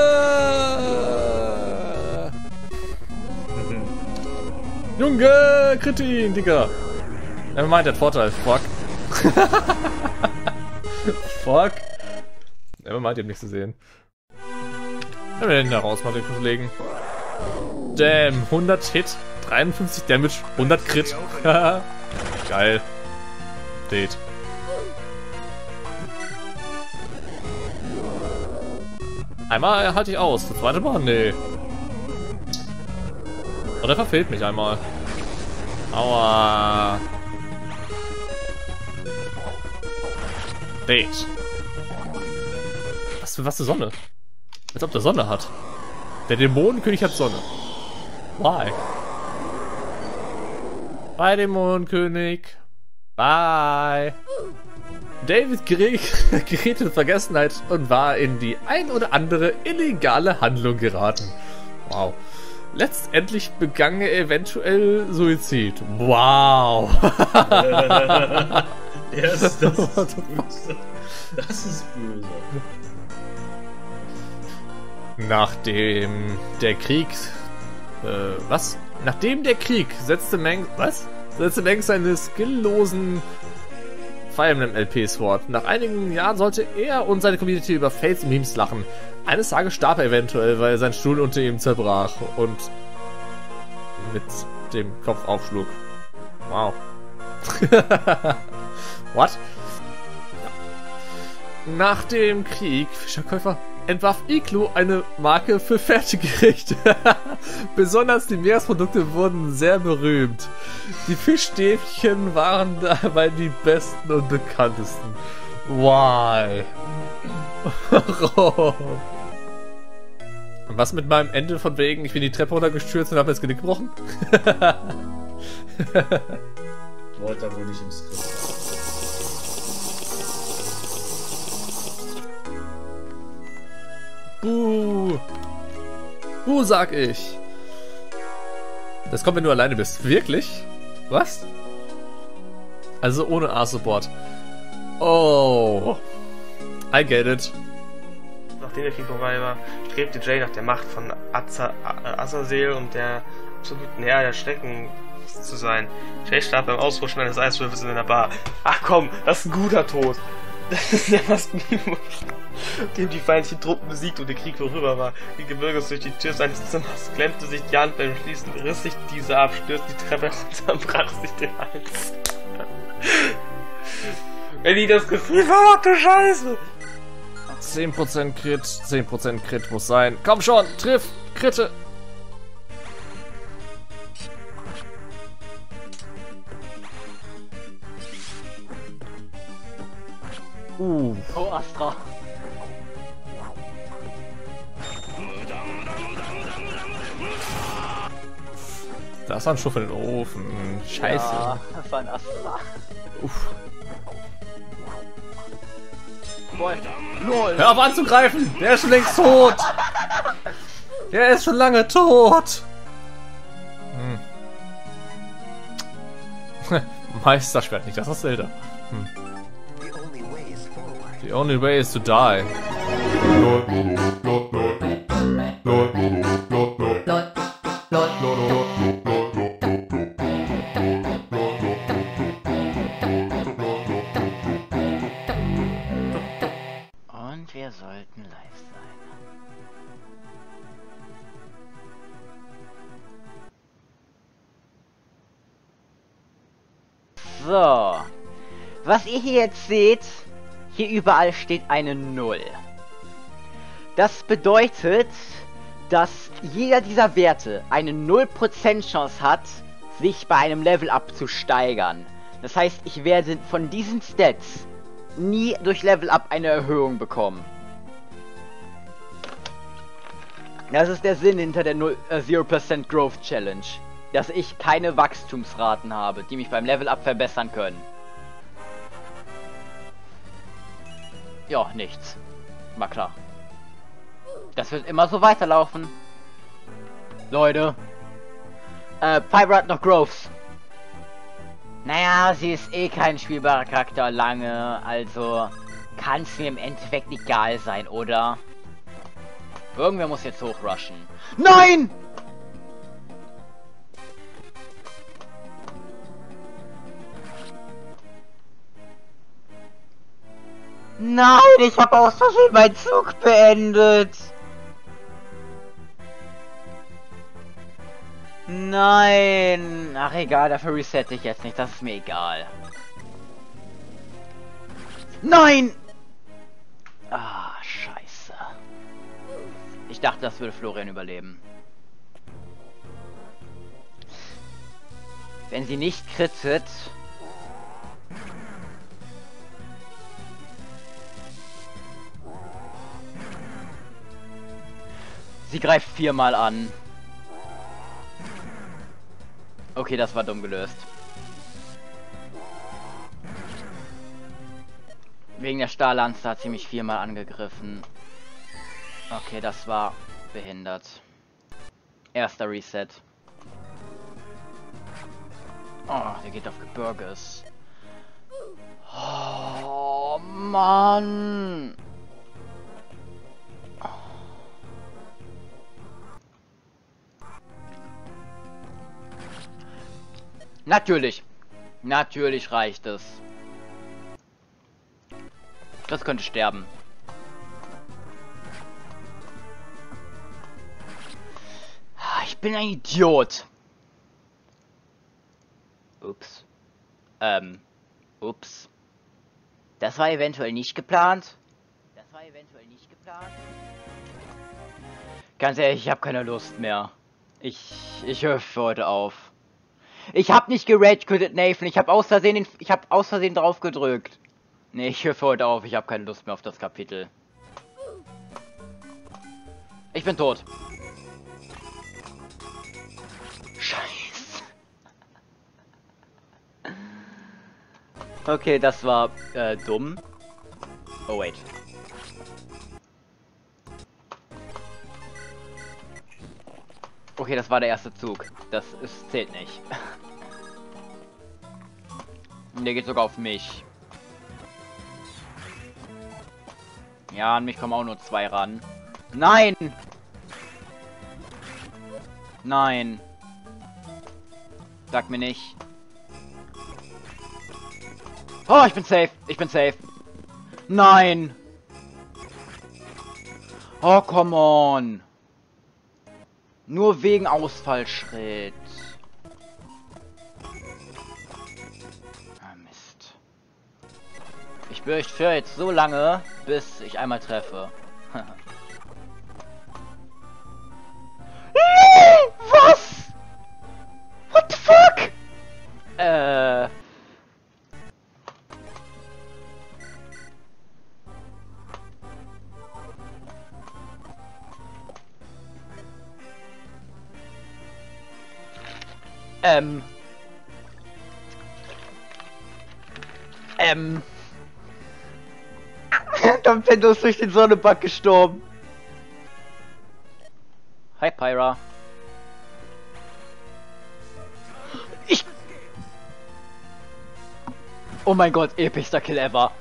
Junge! Crit ihn, Digga! Er meint, der Vorteil. Fuck. Fuck. Er meint, ihm nichts zu sehen. Dann werden wir den raus mal den legen. Damn, hundert Hit, dreiundfünfzig Damage, hundert Crit. Geil. Date. Einmal halte ich aus, das zweite Mal? Nee. Oder verfehlt mich einmal. Aua. Date. Was für was für Sonne? Als ob der Sonne hat. Der Dämonenkönig hat Sonne. Why? Bye, Dämonenkönig. Bye. David gerät, gerät in Vergessenheit und war in die ein oder andere illegale Handlung geraten. Wow. Letztendlich begann er eventuell Suizid. Wow. Das ist, das ist böse. Das ist böse. Nachdem der Krieg... Äh, was? Nachdem der Krieg setzte Meng... Was? Setzte Meng seine skilllosen Fire Emblem L Ps fort. Nach einigen Jahren sollte er und seine Community über Fates Memes lachen. Eines Tages starb er eventuell, weil sein Stuhl unter ihm zerbrach und mit dem Kopf aufschlug. Wow. What? Nach dem Krieg, Fischerkäufer, entwarf Iglu eine Marke für Fertiggerichte. Besonders die Meeresprodukte wurden sehr berühmt. Die Fischstäbchen waren dabei die besten und bekanntesten. Why? Warum? Und was mit meinem Ende von wegen, ich bin die Treppe runtergestürzt und habe mir das Genick gebrochen? Wollte da wohl nicht im Skript. Buh. Buh, sag ich. Das kommt, wenn du alleine bist. Wirklich? Was? Also ohne A-Support. Oh. I get it. Nachdem der Krieg vorbei war, strebte Jay nach der Macht von Aza Azazel und der absoluten Herr der Schrecken zu sein. Jay starb beim Ausrutschen eines Eiswürfels in einer Bar. Ach komm, das ist ein guter Tod. Das ist ja fast niemand, dem die feindlichen Truppen besiegt und der Krieg vorüber war. Die Gebirges durch die Tür seines Zimmers, klemmte sich die Hand beim Schließen, riss sich diese ab, stürzte die Treppe runter und brach sich den Hals. Wenn ich das Gefühl war, ach du Scheiße! zehn Prozent Crit, zehn Prozent Crit muss sein. Komm schon, triff, Kritte. Uh. Oh, Astra. Das war ein Schuff in den Ofen. Scheiße. Ja, das war ein Astra. Uff. Boy. Lol. Hör auf anzugreifen! Der ist schon längst tot! Der ist schon lange tot! Hm. Meisterschwert nicht, das ist Zelda. Hm. The only way is to die. Und wir sollten live sein. So. Was ihr hier jetzt seht, hier überall steht eine Null. Das bedeutet, dass jeder dieser Werte eine null Prozent Chance hat, sich bei einem Level-Up zu steigern. Das heißt, ich werde von diesen Stats nie durch Level-Up eine Erhöhung bekommen. Das ist der Sinn hinter der null Prozent Growth Challenge. Dass ich keine Wachstumsraten habe, die mich beim Level-Up verbessern können. Ja, nichts. War klar. Das wird immer so weiterlaufen. Leute. Äh, Piper hat noch Growths. Naja, sie ist eh kein spielbarer Charakter lange, also kann es mir im Endeffekt egal sein, oder? Irgendwer muss jetzt hochrushen. Nein! Nein, ich habe aus Versehen meinen Zug beendet. Nein. Ach egal, dafür resette ich jetzt nicht. Das ist mir egal. Nein! Ah, scheiße. Ich dachte, das würde Florian überleben. Wenn sie nicht krittet... Sie greift viermal an. Okay, das war dumm gelöst. Wegen der Stahllanze hat sie mich viermal angegriffen. Okay, das war behindert. Erster Reset. Oh, der geht auf Gebirges. Oh, Mann. Natürlich. Natürlich reicht es. Das könnte sterben. Ich bin ein Idiot. Ups. Ähm. Ups. Das war eventuell nicht geplant. Das war eventuell nicht geplant. Ganz ehrlich, ich habe keine Lust mehr. Ich, ich höre für heute auf. Ich hab nicht gerage-quittet, Nathan. Ich hab aus Versehen, den, ich hab aus Versehen drauf gedrückt. Nee, ich höre für heute auf. Ich habe keine Lust mehr auf das Kapitel. Ich bin tot. Scheiße. Okay, das war äh, dumm. Oh wait. Okay, das war der erste Zug. Das ist, zählt nicht. Der geht sogar auf mich. Ja, an mich kommen auch nur zwei ran. Nein! Nein. Sag mir nicht. Oh, ich bin safe. Ich bin safe. Nein. Oh, come on. Nur wegen Ausfallschritt. Ah, Mist. Ich befürchte jetzt so lange, bis ich einmal treffe. Was? What the fuck? Äh... Ähm. Ähm. Nintendo ist durch den Sonnenbug gestorben. Hi, Pyra. Ich... Oh mein Gott, epischster Kill ever.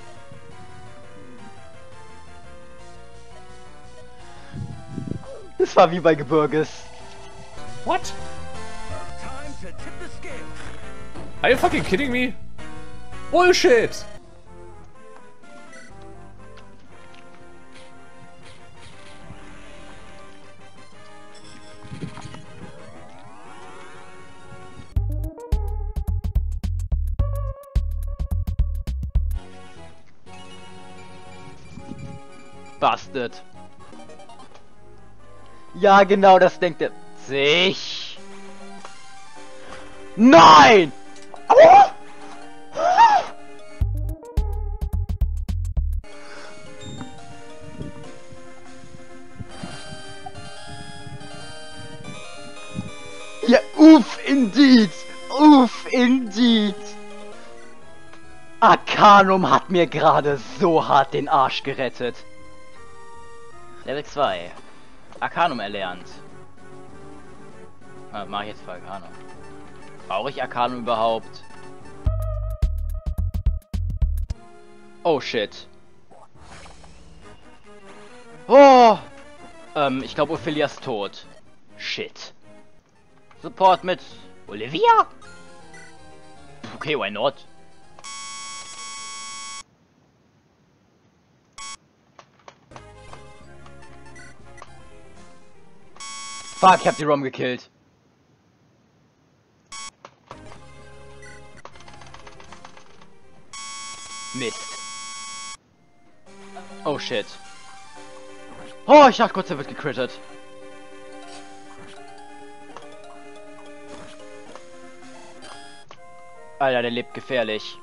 Das war wie bei Gebirges. What? Are you fucking kidding me? Bullshit! Bastard. Ja, genau, das denkt er sich. Nein! Oh! Ja, uff, indeed! Uff, indeed! Arcanum hat mir gerade so hart den Arsch gerettet. Level zwei. Arcanum erlernt. Ah, mach ich jetzt für Arcanum. Brauche ich Arcanum überhaupt? Oh shit. Oh! Ähm, ich glaube Ophelia ist tot. Shit. Support mit Olivia? Okay, why not? Fuck, ich hab die Rom gekillt. Mist. Oh shit. Oh, ich dachte kurz, er wird gecrittet. Alter, der lebt gefährlich.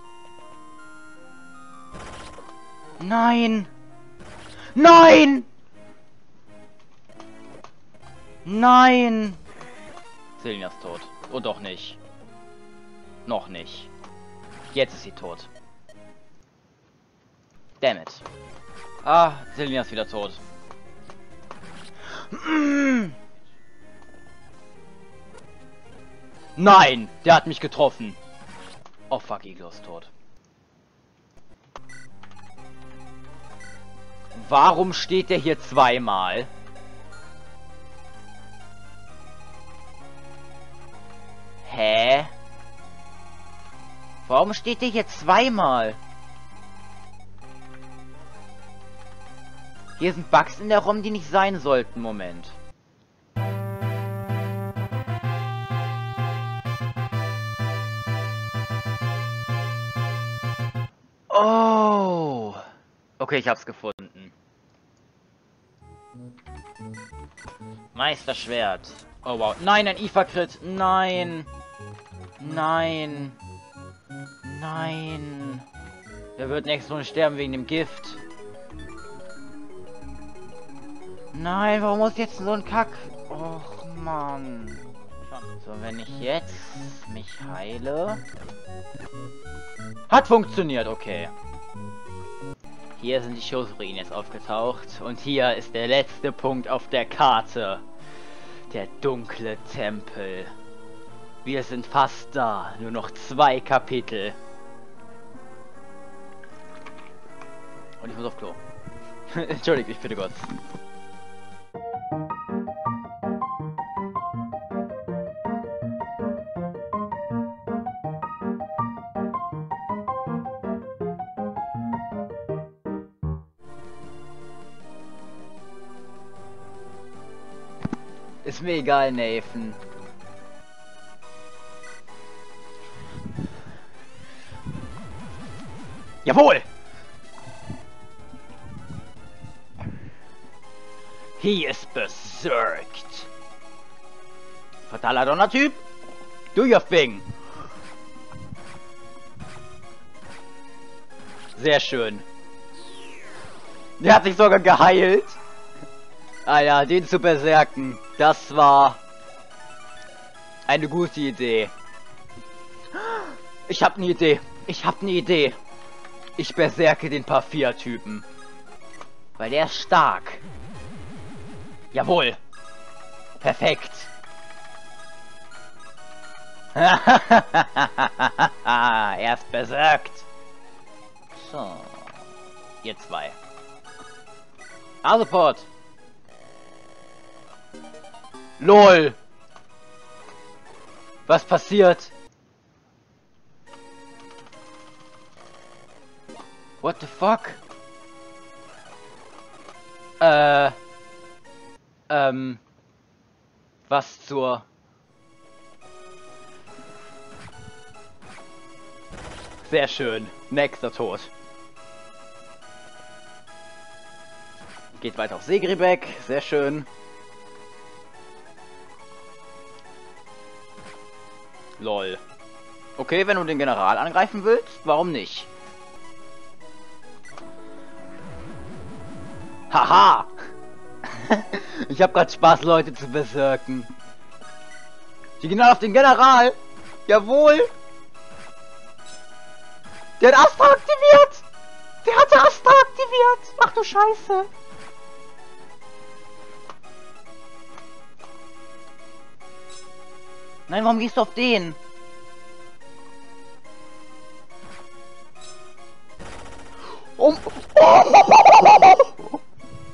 Nein! Nein! Nein! Selina ist tot. Oh, doch nicht. Noch nicht. Jetzt ist sie tot. Damn it. Ah, Selina ist wieder tot. Nein! Der hat mich getroffen. Oh fuck, Iglo ist tot. Warum steht der hier zweimal? Hä? Warum steht der hier zweimal? Hier sind Bugs in der ROM, die nicht sein sollten. Moment. Oh. Okay, ich hab's gefunden. Meisterschwert. Oh wow. Nein, ein I F A-Crit. Nein. Nein. Nein. Der wird nächstes Mal sterben wegen dem Gift. Nein, warum muss jetzt so ein Kack? Och, Mann. So, wenn ich jetzt mich heile... Hat funktioniert, okay. Hier sind die Schussruinen jetzt aufgetaucht. Und hier ist der letzte Punkt auf der Karte. Der dunkle Tempel. Wir sind fast da. Nur noch zwei Kapitel. Und ich muss auf Klo. Entschuldigt mich bitte Gott. Ist mir egal, Nathan. Jawohl! He is berserked. Fataler Donnertyp. Do your thing. Sehr schön. Der hat sich sogar geheilt. Ah ja, den zu berserken. Das war eine gute Idee. Ich hab eine Idee. Ich hab eine Idee. Ich berserke den Paphir-Typen. Weil der ist stark. Jawohl. Perfekt. Er ist berserkt. So. Ihr zwei. Support. LOL. Was passiert? What the fuck? Äh. Ähm. Was zur... Sehr schön. Nächster Tod. Geht weiter auf Segribek. Sehr schön. Lol. Okay, wenn du den General angreifen willst, warum nicht? Haha! Ich hab grad Spaß, Leute zu berserken. Die gehen auf den General! Jawohl! Der hat Astra aktiviert! Der hatte Astra aktiviert! Ach du Scheiße! Nein, warum gehst du auf den? Um. Oh.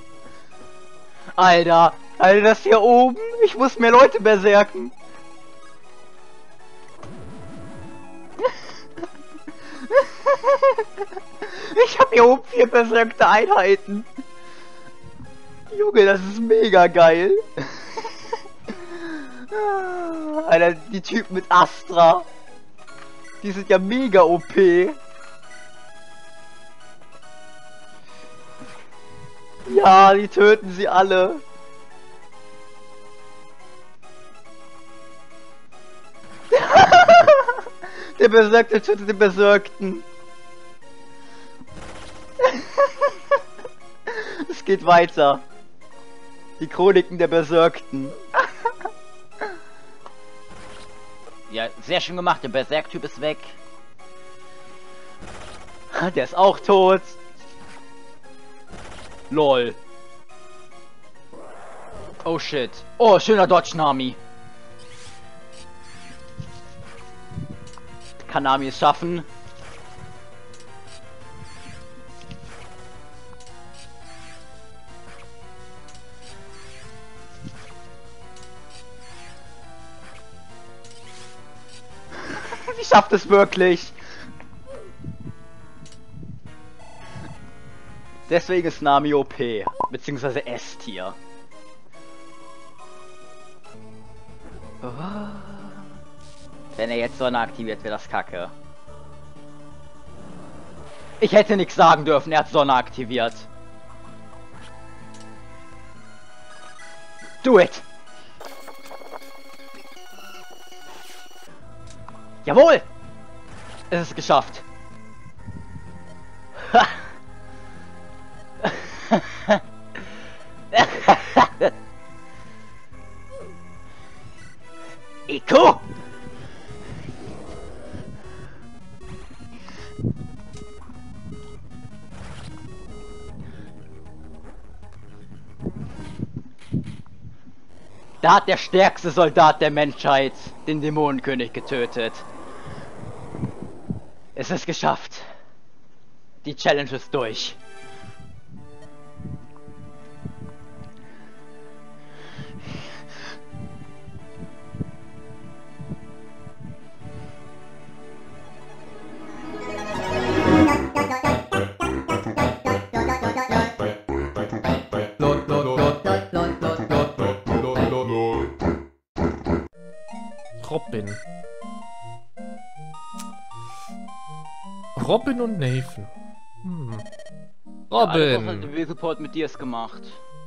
Alter, Alter, das hier oben. Ich muss mehr Leute berserken. Ich habe hier oben vier berserkte Einheiten. Junge, das ist mega geil. Alter, die Typen mit Astra. Die sind ja mega O P. Ja, die töten sie alle. Der Berserkte tötet den Berserkten. Es geht weiter. Die Chroniken der Berserkten. Ja, sehr schön gemacht. Der Berserk-Typ ist weg. Der ist auch tot. Lol. Oh shit. Oh, schöner Dodge Nami. Kann Nami es schaffen? Sie schafft es wirklich. Deswegen ist Nami O P, beziehungsweise S-Tier. Oh. Wenn er jetzt Sonne aktiviert, wäre das kacke. Ich hätte nichts sagen dürfen, er hat Sonne aktiviert. Do it! Jawohl! Es ist geschafft. Ha! Iko! Da hat der stärkste Soldat der Menschheit den Dämonenkönig getötet. Es ist geschafft. Die Challenge ist durch. Robin. Robin und Nathan. Hm. Robin. Ja, wir Support mit dir gemacht.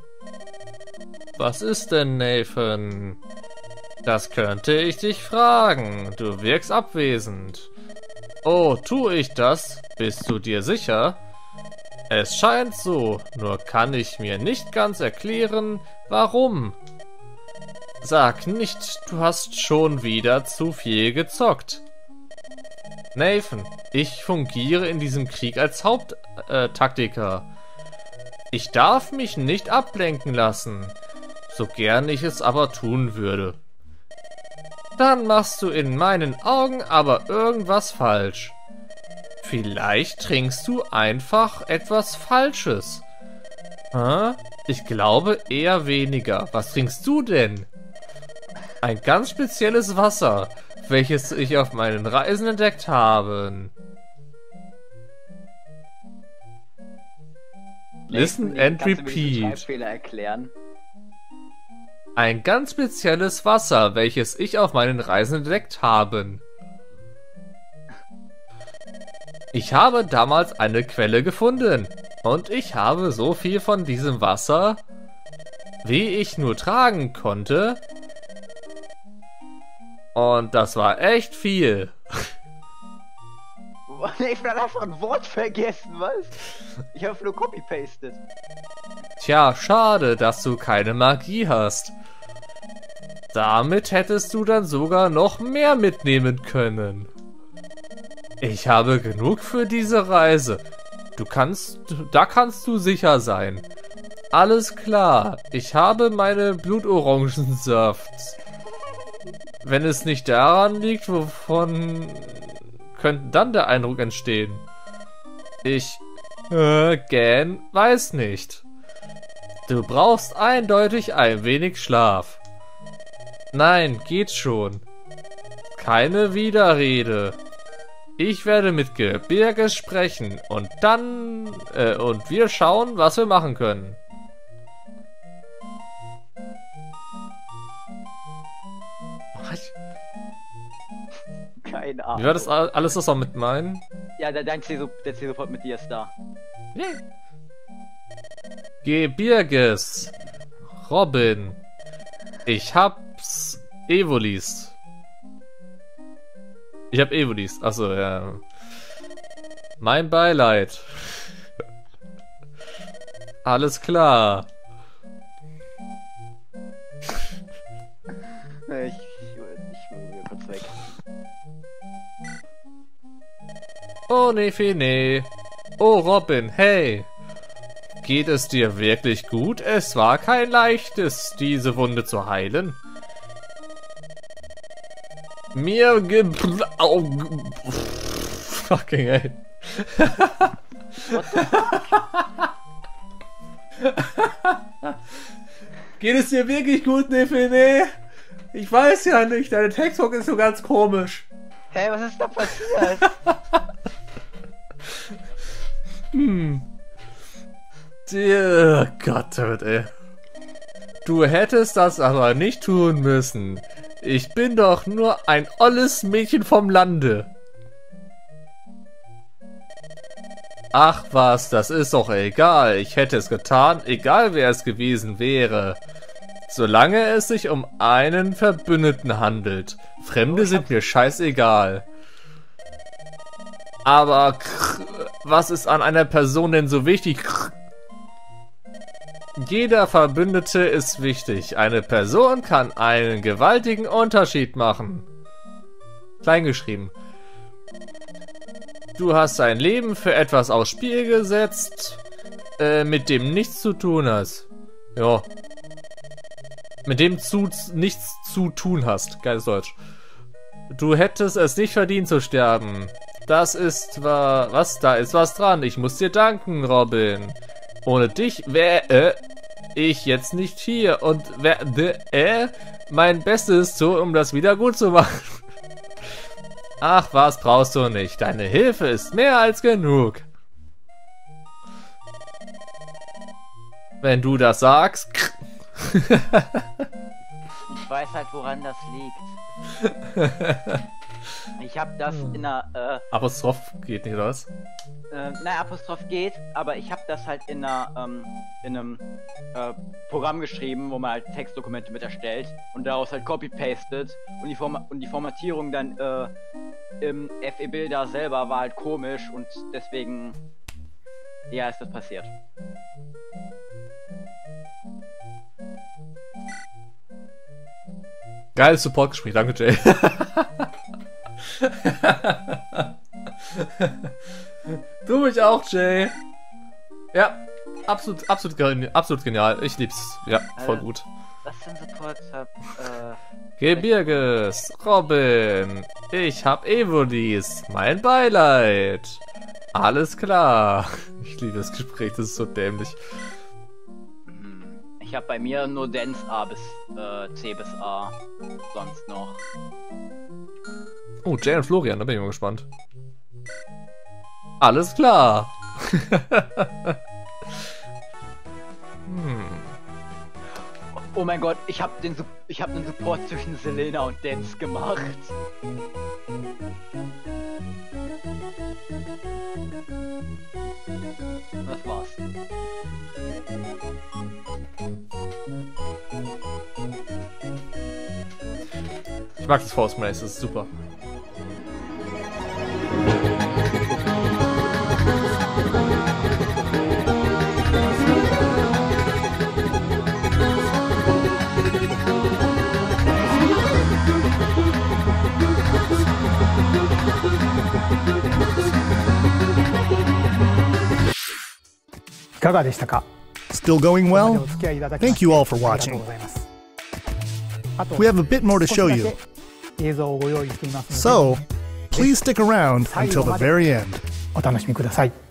Was ist denn, Nathan? Das könnte ich dich fragen. Du wirkst abwesend. Oh, tue ich das? Bist du dir sicher? Es scheint so, nur kann ich mir nicht ganz erklären, warum. Sag nicht, du hast schon wieder zu viel gezockt. Nathan, ich fungiere in diesem Krieg als Haupttaktiker. Ich darf mich nicht ablenken lassen, so gern ich es aber tun würde. Dann machst du in meinen Augen aber irgendwas falsch. Vielleicht trinkst du einfach etwas Falsches. Hä? Ich glaube eher weniger. Was trinkst du denn? Ein ganz spezielles Wasser, welches ich auf meinen Reisen entdeckt habe. Listen and repeat. Erklären? Ein ganz spezielles Wasser, welches ich auf meinen Reisen entdeckt habe. Ich habe damals eine Quelle gefunden und ich habe so viel von diesem Wasser, wie ich nur tragen konnte. Und das war echt viel. Ich habe einfach ein Wort vergessen, was? Ich habe nur copy-pasted. Tja, schade, dass du keine Magie hast. Damit hättest du dann sogar noch mehr mitnehmen können. Ich habe genug für diese Reise. Du kannst, da kannst du sicher sein. Alles klar, ich habe meine Blutorangensaft. Wenn es nicht daran liegt, wovon könnte dann der Eindruck entstehen? Ich, äh, gähn, weiß nicht. Du brauchst eindeutig ein wenig Schlaf. Nein, geht schon. Keine Widerrede. Ich werde mit Gebirge sprechen und dann, äh, und wir schauen, was wir machen können. Was? Keine Ahnung. Wie war das alles, das auch mit meinen? Ja, der, dein C-Support mit dir ist da. Yeah. Gebirges. Robin. Ich hab's Evolis. Ich hab Evolis. Achso, ja. Mein Beileid. Alles klar. Ich, ich, ich will kurz weg. Oh, Nefene. Oh, Robin, hey. Geht es dir wirklich gut? Es war kein leichtes, diese Wunde zu heilen. Mir ge... Oh, fucking ey. Geht es dir wirklich gut, Nefene? Ich weiß ja nicht, deine Textbook ist so ganz komisch. Hey, was ist da passiert? hm. Oh Gott, ey. Du hättest das aber nicht tun müssen. Ich bin doch nur ein olles Mädchen vom Lande. Ach was, das ist doch egal. Ich hätte es getan, egal wer es gewesen wäre. Solange es sich um einen Verbündeten handelt. Fremde sind mir scheißegal. Aber was ist an einer Person denn so wichtig? Jeder Verbündete ist wichtig. Eine Person kann einen gewaltigen Unterschied machen. Kleingeschrieben. Du hast dein Leben für etwas aufs Spiel gesetzt, äh, mit dem nichts zu tun hast. Ja. Mit dem zu, nichts zu tun hast. Geiles Deutsch. Du hättest es nicht verdient zu sterben. Das ist wa was? Da ist was dran. Ich muss dir danken, Robin. Ohne dich wäre ich jetzt nicht hier und werde äh, mein Bestes tun, um das wieder gut zu machen. Ach, was brauchst du nicht? Deine Hilfe ist mehr als genug. Wenn du das sagst. weiß halt, woran das liegt. Ich habe das in einer, äh... Apostroph geht nicht, oder was? Äh, nein, Apostroph geht, aber ich habe das halt in einer, ähm, in einem, äh, Programm geschrieben, wo man halt Textdokumente mit erstellt und daraus halt copy-pastet und die Forma und die Formatierung dann, äh, im F E-Builder selber war halt komisch und deswegen, ja, ist das passiert. Geiles Supportgespräch, danke Jay. Du mich auch, Jay. Ja, absolut, absolut, genial, absolut genial. Ich lieb's. Ja, voll Äh, gut. Was für ein Support hab, äh... Gebirges, Robin, ich hab Evodies, mein Beileid. Alles klar. Ich liebe das Gespräch, das ist so dämlich. Ich habe bei mir nur Dance A bis äh, C bis A. Sonst noch. Oh, Jay und Florian, da bin ich mal gespannt. Alles klar. hm. Oh mein Gott, ich habe den Su ich habe einen Support zwischen Selena und Dance gemacht. Das war's. Ich mag das Force Race, das ist super. Still going well? Thank you all for watching. We have a bit more to show you. So, please stick around until the very end. お楽しみください。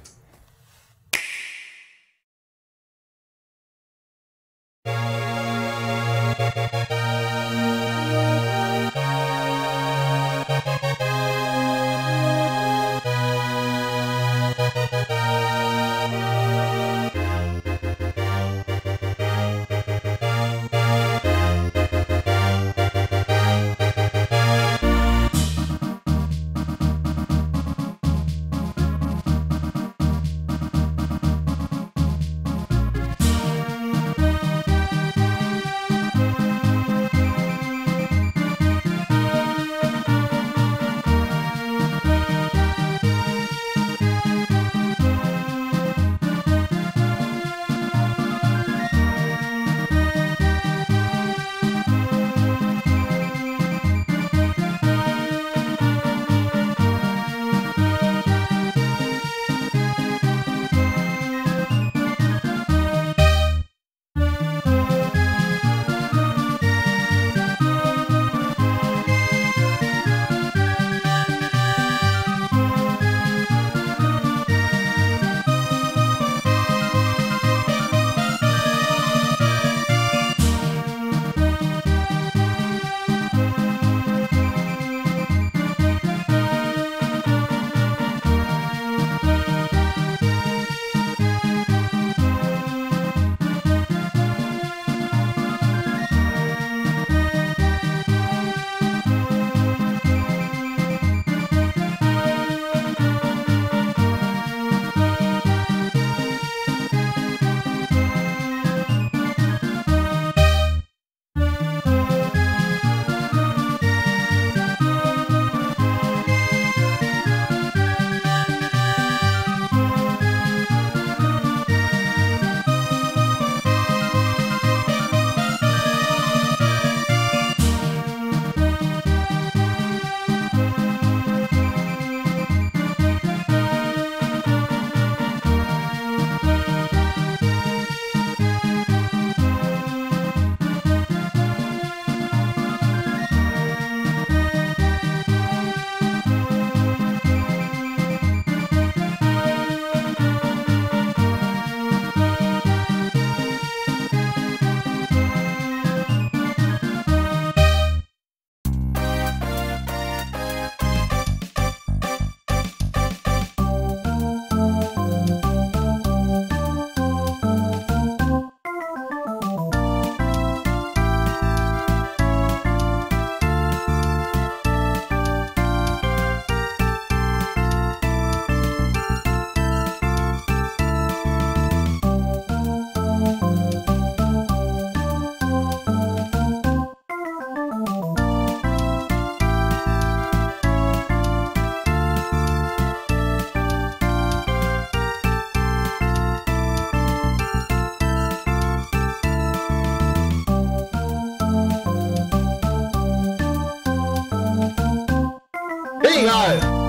No.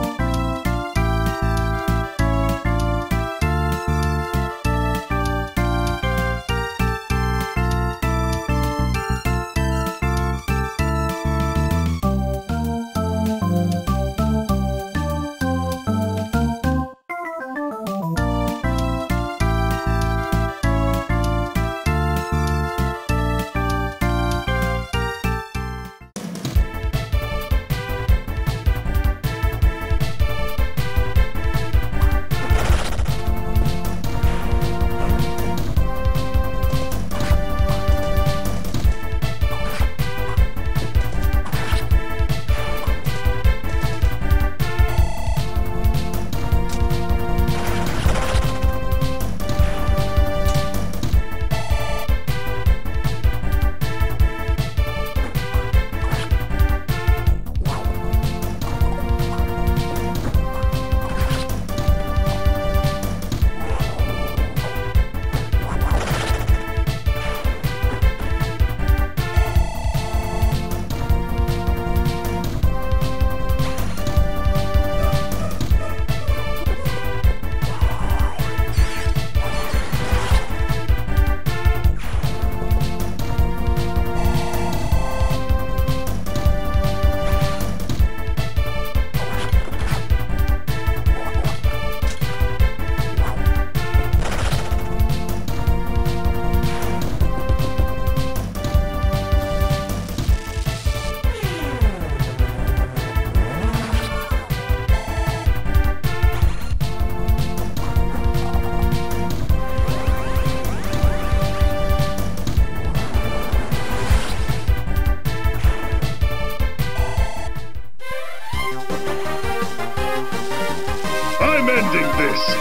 I'm ending this!